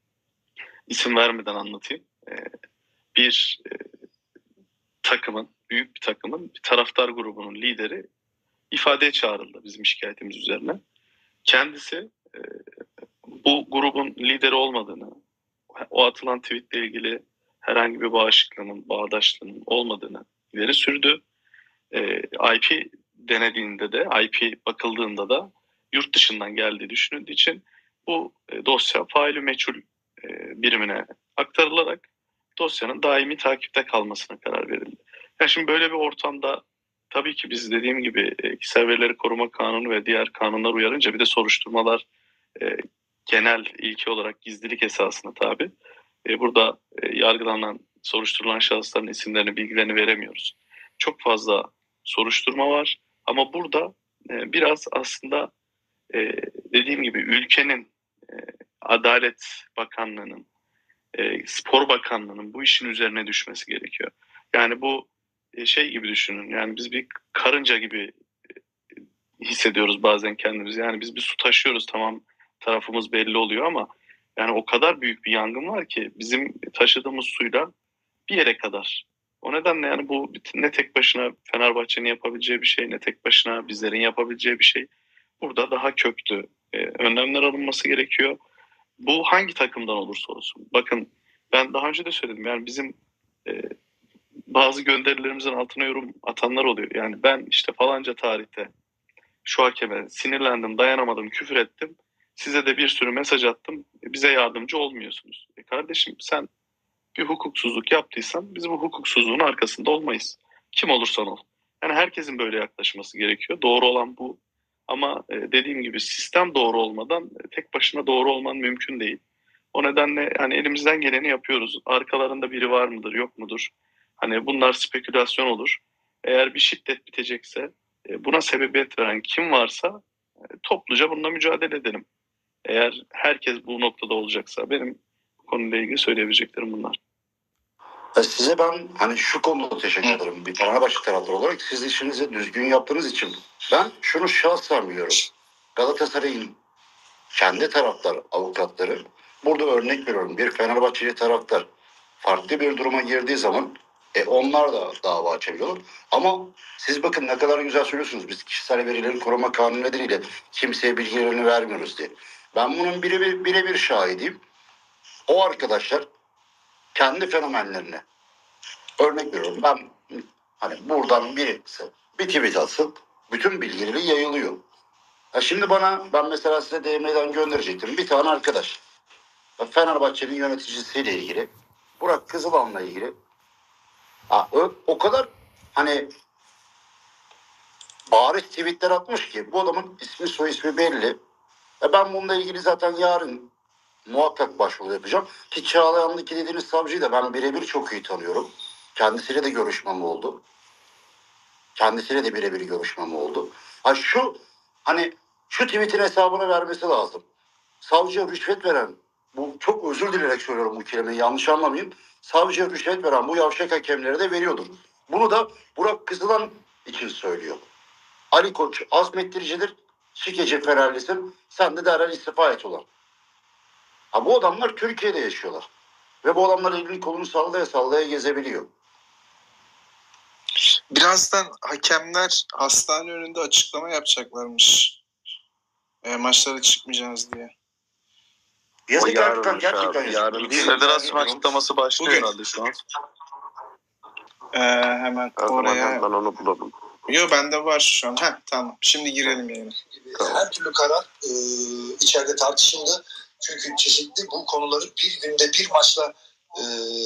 isim vermeden anlatayım. E, bir e, takımın, büyük bir takımın bir taraftar grubunun lideri ifadeye çağrıldı bizim şikayetimiz üzerine. Kendisi e, bu grubun lideri olmadığını, o atılan tweetle ilgili herhangi bir bağışıklığının, bağdaşlığının olmadığını ileri sürdü. E, I P denediğinde de, I P bakıldığında da yurt dışından geldiği düşünüldüğü için bu e, dosya faili meçhul e, birimine aktarılarak dosyanın daimi takipte kalmasına karar verildi. Yani şimdi böyle bir ortamda tabii ki biz dediğim gibi e, kişisel verileri koruma kanunu ve diğer kanunlar uyarınca bir de soruşturmalar e, genel ilke olarak gizlilik esasına tabi. E, burada e, yargılanan, soruşturulan şahısların isimlerini, bilgilerini veremiyoruz. Çok fazla soruşturma var ama burada e, biraz aslında e, dediğim gibi ülkenin, e, Adalet Bakanlığı'nın, e, Spor Bakanlığı'nın bu işin üzerine düşmesi gerekiyor. Yani bu e, şey gibi düşünün, yani biz bir karınca gibi e, hissediyoruz bazen kendimizi. Yani biz bir su taşıyoruz, tamam, tarafımız belli oluyor ama yani o kadar büyük bir yangın var ki bizim taşıdığımız suyla bir yere kadar. O nedenle yani bu ne tek başına Fenerbahçe'nin yapabileceği bir şey, ne tek başına bizlerin yapabileceği bir şey. Burada daha köklü e, önlemler alınması gerekiyor. Bu hangi takımdan olursa olsun. Bakın ben daha önce de söyledim, yani bizim e, bazı gönderilerimizin altına yorum atanlar oluyor. Yani ben işte falanca tarihte şu hakeme sinirlendim, dayanamadım, küfür ettim. Size de bir sürü mesaj attım. Bize yardımcı olmuyorsunuz. E kardeşim, sen bir hukuksuzluk yaptıysan biz bu hukuksuzluğun arkasında olmayız. Kim olursan ol. Yani herkesin böyle yaklaşması gerekiyor. Doğru olan bu. Ama e, dediğim gibi sistem doğru olmadan e, tek başına doğru olman mümkün değil. O nedenle hani elimizden geleni yapıyoruz. Arkalarında biri var mıdır, yok mudur? Hani bunlar spekülasyon olur. Eğer bir şiddet bitecekse e, buna sebebiyet veren kim varsa e, topluca bununla mücadele edelim. Eğer herkes bu noktada olacaksa benim bu konuyla ilgili söyleyebileceklerim bunlar. Ya size ben hani şu konuda teşekkür ederim. Bir Fenerbahçe taraftarı olarak siz işinizi düzgün yaptığınız için. Ben şunu şahsen biliyorum. Galatasaray'ın kendi taraftar avukatları, burada örnek veriyorum, bir Fenerbahçeli taraftar farklı bir duruma girdiği zaman e, onlar da dava açabiliyorlar. Ama siz bakın ne kadar güzel söylüyorsunuz. Biz kişisel verileri koruma kanunu nedeniyle kimseye bilgilerini vermiyoruz diye. Ben bunun birebir birebir şahidiyim. O arkadaşlar kendi fenomenlerine örnek veriyorum. Ben hani buradan birisi bir tweet atsın, bütün bilgileri yayılıyor. Ya şimdi bana, ben mesela size D M'den gönderecektim. Bir tane arkadaş. Fenerbahçe'nin yöneticisiyle ilgili. Burak Kızılan'la ilgili. Ha, o, o kadar hani bariz tweetler atmış ki bu adamın ismi soy ismi belli. Ya ben bununla ilgili zaten yarın muhakkak başvuru yapacağım. Ki Çağlayan'daki dediğiniz savcıyı da ben birebir çok iyi tanıyorum. Kendisiyle de görüşmem oldu. Kendisiyle de birebir görüşmem oldu. Ha şu hani şu tweetin hesabını vermesi lazım. Savcıya rüşvet veren, bu çok özür dileyerek söylüyorum bu kelimeyi, yanlış anlamayın. Savcıya rüşvet veren bu yavşak hakemlere de veriyordur. Bunu da Burak Kızılan için söylüyor. Ali Koç azmettiricidir, şikeci Fenerlisin, sen de derhal istifa et olan. Ha, bu adamlar Türkiye'de yaşıyorlar. Ve bu adamlar elini kolunu sallaya sallaya gezebiliyor. Birazdan hakemler hastane önünde açıklama yapacaklarmış. E, maçlara çıkmayacağız diye. Yazık yarın gerçekten, gerçekten abi, yazık. yarın Değil mi? Federasyon Yani- açıklaması başlıyor Bugün. herhalde şu an. E, hemen O zaman oraya. hemen onu bulalım. Yo bende var şu an. Heh, tamam. Şimdi girelim yayına. Her türlü karar e, içeride tartışıldı. Çünkü çeşitli bu konuları bir günde bir maçla e,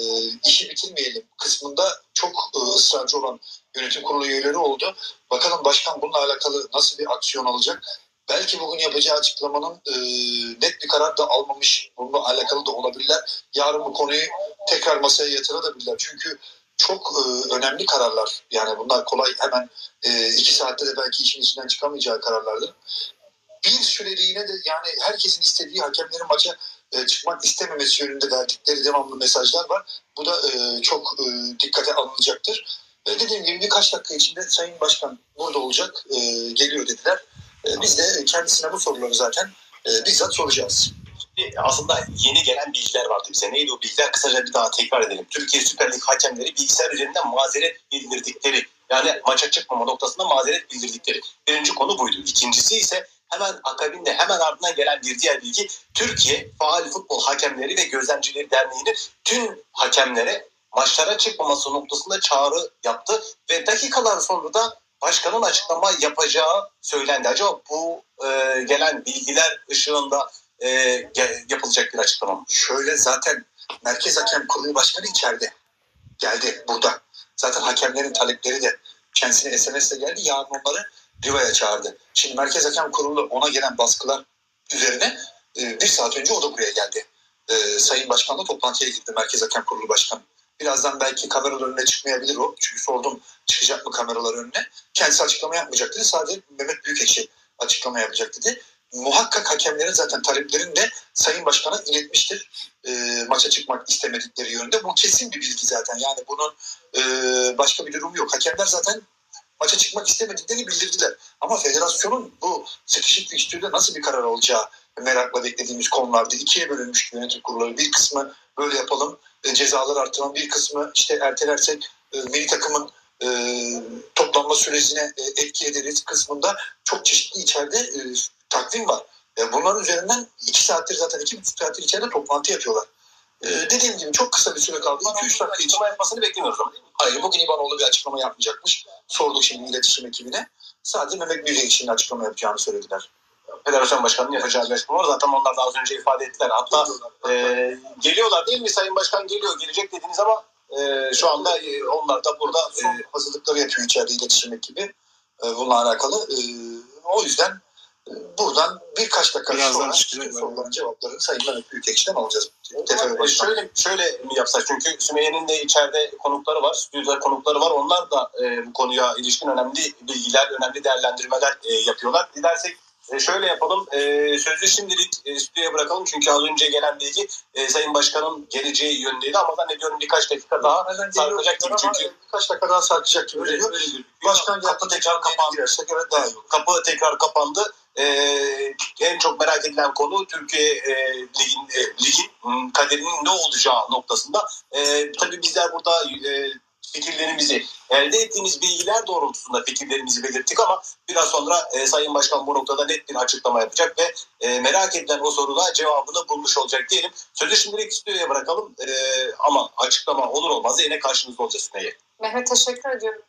işi bitirmeyelim kısmında çok e, ısrarcı olan yönetim kurulu üyeleri oldu. Bakalım başkan bununla alakalı nasıl bir aksiyon alacak? Belki bugün yapacağı açıklamanın e, net bir karar da almamış, bununla alakalı da olabilirler. Yarın bu konuyu tekrar masaya yatırabilirler. Çünkü çok e, önemli kararlar. Yani bunlar kolay hemen e, iki saatte de belki işin içinden çıkamayacağı kararlardır. Bir süreliğine de yani herkesin istediği hakemlerin maça e, çıkmak istememesi yönünde verdikleri devamlı mesajlar var. Bu da e, çok e, dikkate alınacaktır. E, dediğim gibi birkaç dakika içinde Sayın Başkan burada olacak, e, geliyor dediler. E, biz de kendisine bu soruları zaten e, bizzat soracağız. Aslında yeni gelen bilgiler vardı bize. Neydi o bilgiler? Kısaca bir daha tekrar edelim. Türkiye Süper Lig hakemleri bilgisayar üzerinden mazeret bildirdikleri, yani maça çıkmama noktasında mazeret bildirdikleri. Birinci konu buydu. İkincisi ise hemen akabinde, hemen ardından gelen bir diğer bilgi, Türkiye Faal Futbol Hakemleri ve Gözlemcileri Derneği'nin tüm hakemlere maçlara çıkmaması noktasında çağrı yaptı ve dakikalar sonra da başkanın açıklama yapacağı söylendi. Acaba bu e, gelen bilgiler ışığında e, yapılacak bir açıklama mı? Şöyle, zaten Merkez Hakem Kurulu Başkanı içeride. Geldi burada. Zaten hakemlerin talepleri de kendisine S M S'le geldi. Yarın onları Riva'ya çağırdı. Şimdi Merkez Hakem Kurulu ona gelen baskılar üzerine e, bir saat önce o da buraya geldi. E, Sayın Başkan'la toplantıya girdi Merkez Hakem Kurulu Başkanı. Birazdan belki kameralar önüne çıkmayabilir o. Çünkü sordum çıkacak mı kameralar önüne. Kendisi açıklama yapmayacak dedi. Sadece Mehmet Büyükekşi açıklama yapacak dedi. Muhakkak hakemlerin zaten taleplerini de Sayın Başkan'a iletmiştir. E, maça çıkmak istemedikleri yönde. Bu kesin bir bilgi zaten. Yani bunun e, başka bir durum yok. Hakemler zaten maça çıkmak istemediklerini bildirdiler. Ama federasyonun bu sıkışık fikstürde nasıl bir karar alacağı merakla beklediğimiz konulardı. İkiye bölünmüş yönetim kurulları. Bir kısmı böyle yapalım, e, cezalar artıralım. Bir kısmı işte ertelersek e, milli takımın e, toplanma sürecine e, etki ederiz kısmında çok çeşitli içeride e, takvim var. E, bunların üzerinden iki saattir, zaten iki buçuk saattir içeride toplantı yapıyorlar. Ee, dediğim gibi çok kısa bir süre kaldı. iki üç dakika Açıklama yapmasını beklemiyoruz ama. Hayır, bugün İbanoğlu bir açıklama yapmayacakmış. Sorduk şimdi iletişim ekibine. Sadece Mehmet Büyükekşi'nin açıklama yapacağını söylediler. Federasyon Başkanı'nın yapacağı bir açıklama var. Zaten onlar da az önce ifade ettiler. Hatta e, geliyorlar değil mi? Sayın Başkan geliyor, gelecek dediniz ama e, şu anda e, onlar da burada Son hazırlıkları yapıyor içeride iletişim ekibi. E, bununla alakalı. E, o yüzden Buradan birkaç dakika Birazdan sonra çıkacak bütün zaten. soruların cevaplarını Sayın Mehmet Büyükekşi'den alacağız. T F F E, Başkanı. şöyle şöyle mi yapsak, çünkü Sümeyye'nin de içeride konukları var, stüdyoda konukları var. Onlar da e, bu konuya ilişkin önemli bilgiler, önemli değerlendirmeler e, yapıyorlar. Dilersek e, şöyle yapalım. E, sözü şimdilik e, stüdyoya bırakalım. Çünkü az önce gelen bilgi e, Sayın Başkan'ın geleceği yönündeydi ama zannediyorum birkaç dakika daha sarkacak gibi. Çünkü Birkaç dakika daha sarkacak gibi öyle, geliyor. öyle gözüküyor. Başkan Kapı tekrar kapandı. girersek evet daha iyi olur. Kapı tekrar kapandı. Ee, en çok merak edilen konu Türkiye e, ligin, e, ligin m, kaderinin ne olacağı noktasında. E, tabii bizler burada e, fikirlerimizi, elde ettiğimiz bilgiler doğrultusunda fikirlerimizi belirttik ama biraz sonra e, Sayın Başkan bu noktada net bir açıklama yapacak ve e, merak edilen o soruda cevabını bulmuş olacak diyelim. Sözü şimdilik stüdyoya bırakalım e, ama açıklama olur olmaz yine karşınızda olacağız Sümeyye. Mehmet teşekkür ediyorum.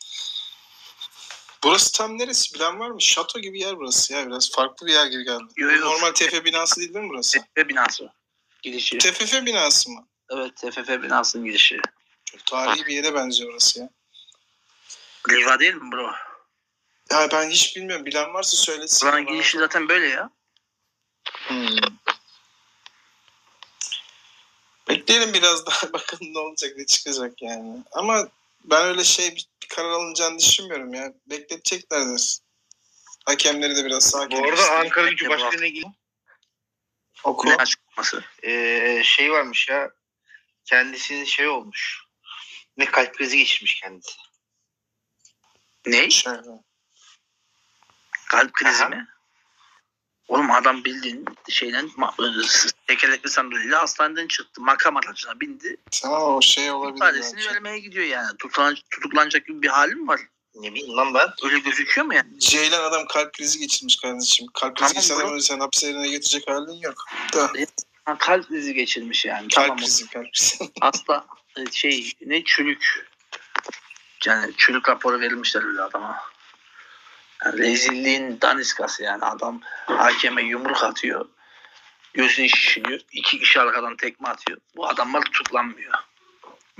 Burası tam neresi bilen var mı? Şato gibi yer burası ya, biraz farklı bir yer gibi geldi. Yo, yo. Normal T F F binası değil mi burası? T F F binası. Girişi. T F F binası mı? Evet, T F F binasının girişi. Çok tarihi bir yere benziyor orası ya. Liva değil mi bro? Ya ben hiç bilmiyorum. Bilen varsa söylesin. Buranın girişi zaten böyle ya. Hmm. Bekleyelim biraz daha bakalım ne olacak, ne çıkacak yani. Ama ben öyle şey bir, bir karar alınacağını düşünmüyorum ya. Bekleteceklerdir. Hakemleri de biraz sakin. Bu arada Ankara Gücü başkanıyla ilgili Oku. Ne açıklaması? Ee, şey varmış ya, kendisinin şey olmuş. Ne kalp krizi geçirmiş kendisi. Ne? Şöyle. Kalp krizi Aha. mi? Oğlum adam bildiğin şeyden ma- tekerlekli sandalyeyle hastaneden çıktı. Makam aracına bindi. Tamam, o şey olabilir. İfadesini belki. vermeye gidiyor yani. Tutuklan, tutuklanacak gibi bir hali mi var? Ne bileyim lan ben. Öyle gözüküyor mu yani? Ceylan adam kalp krizi geçirmiş kardeşim. Kalp Tamam, krizi geçirsen bro. ama sen hapishaneye götürecek halin yok. Da. Ha, kalp krizi geçirmiş yani. Kalp Tamam. krizi, kalp krizi. Hasta e, şey ne çürük. Yani çürük raporu verilmişler öyle adama. Yani rezilliğin daniskası yani. Adam hakeme yumruk atıyor. Gözünü şişiriyor. İki kişi arkadan tekme atıyor. Bu adamlar tutuklanmıyor.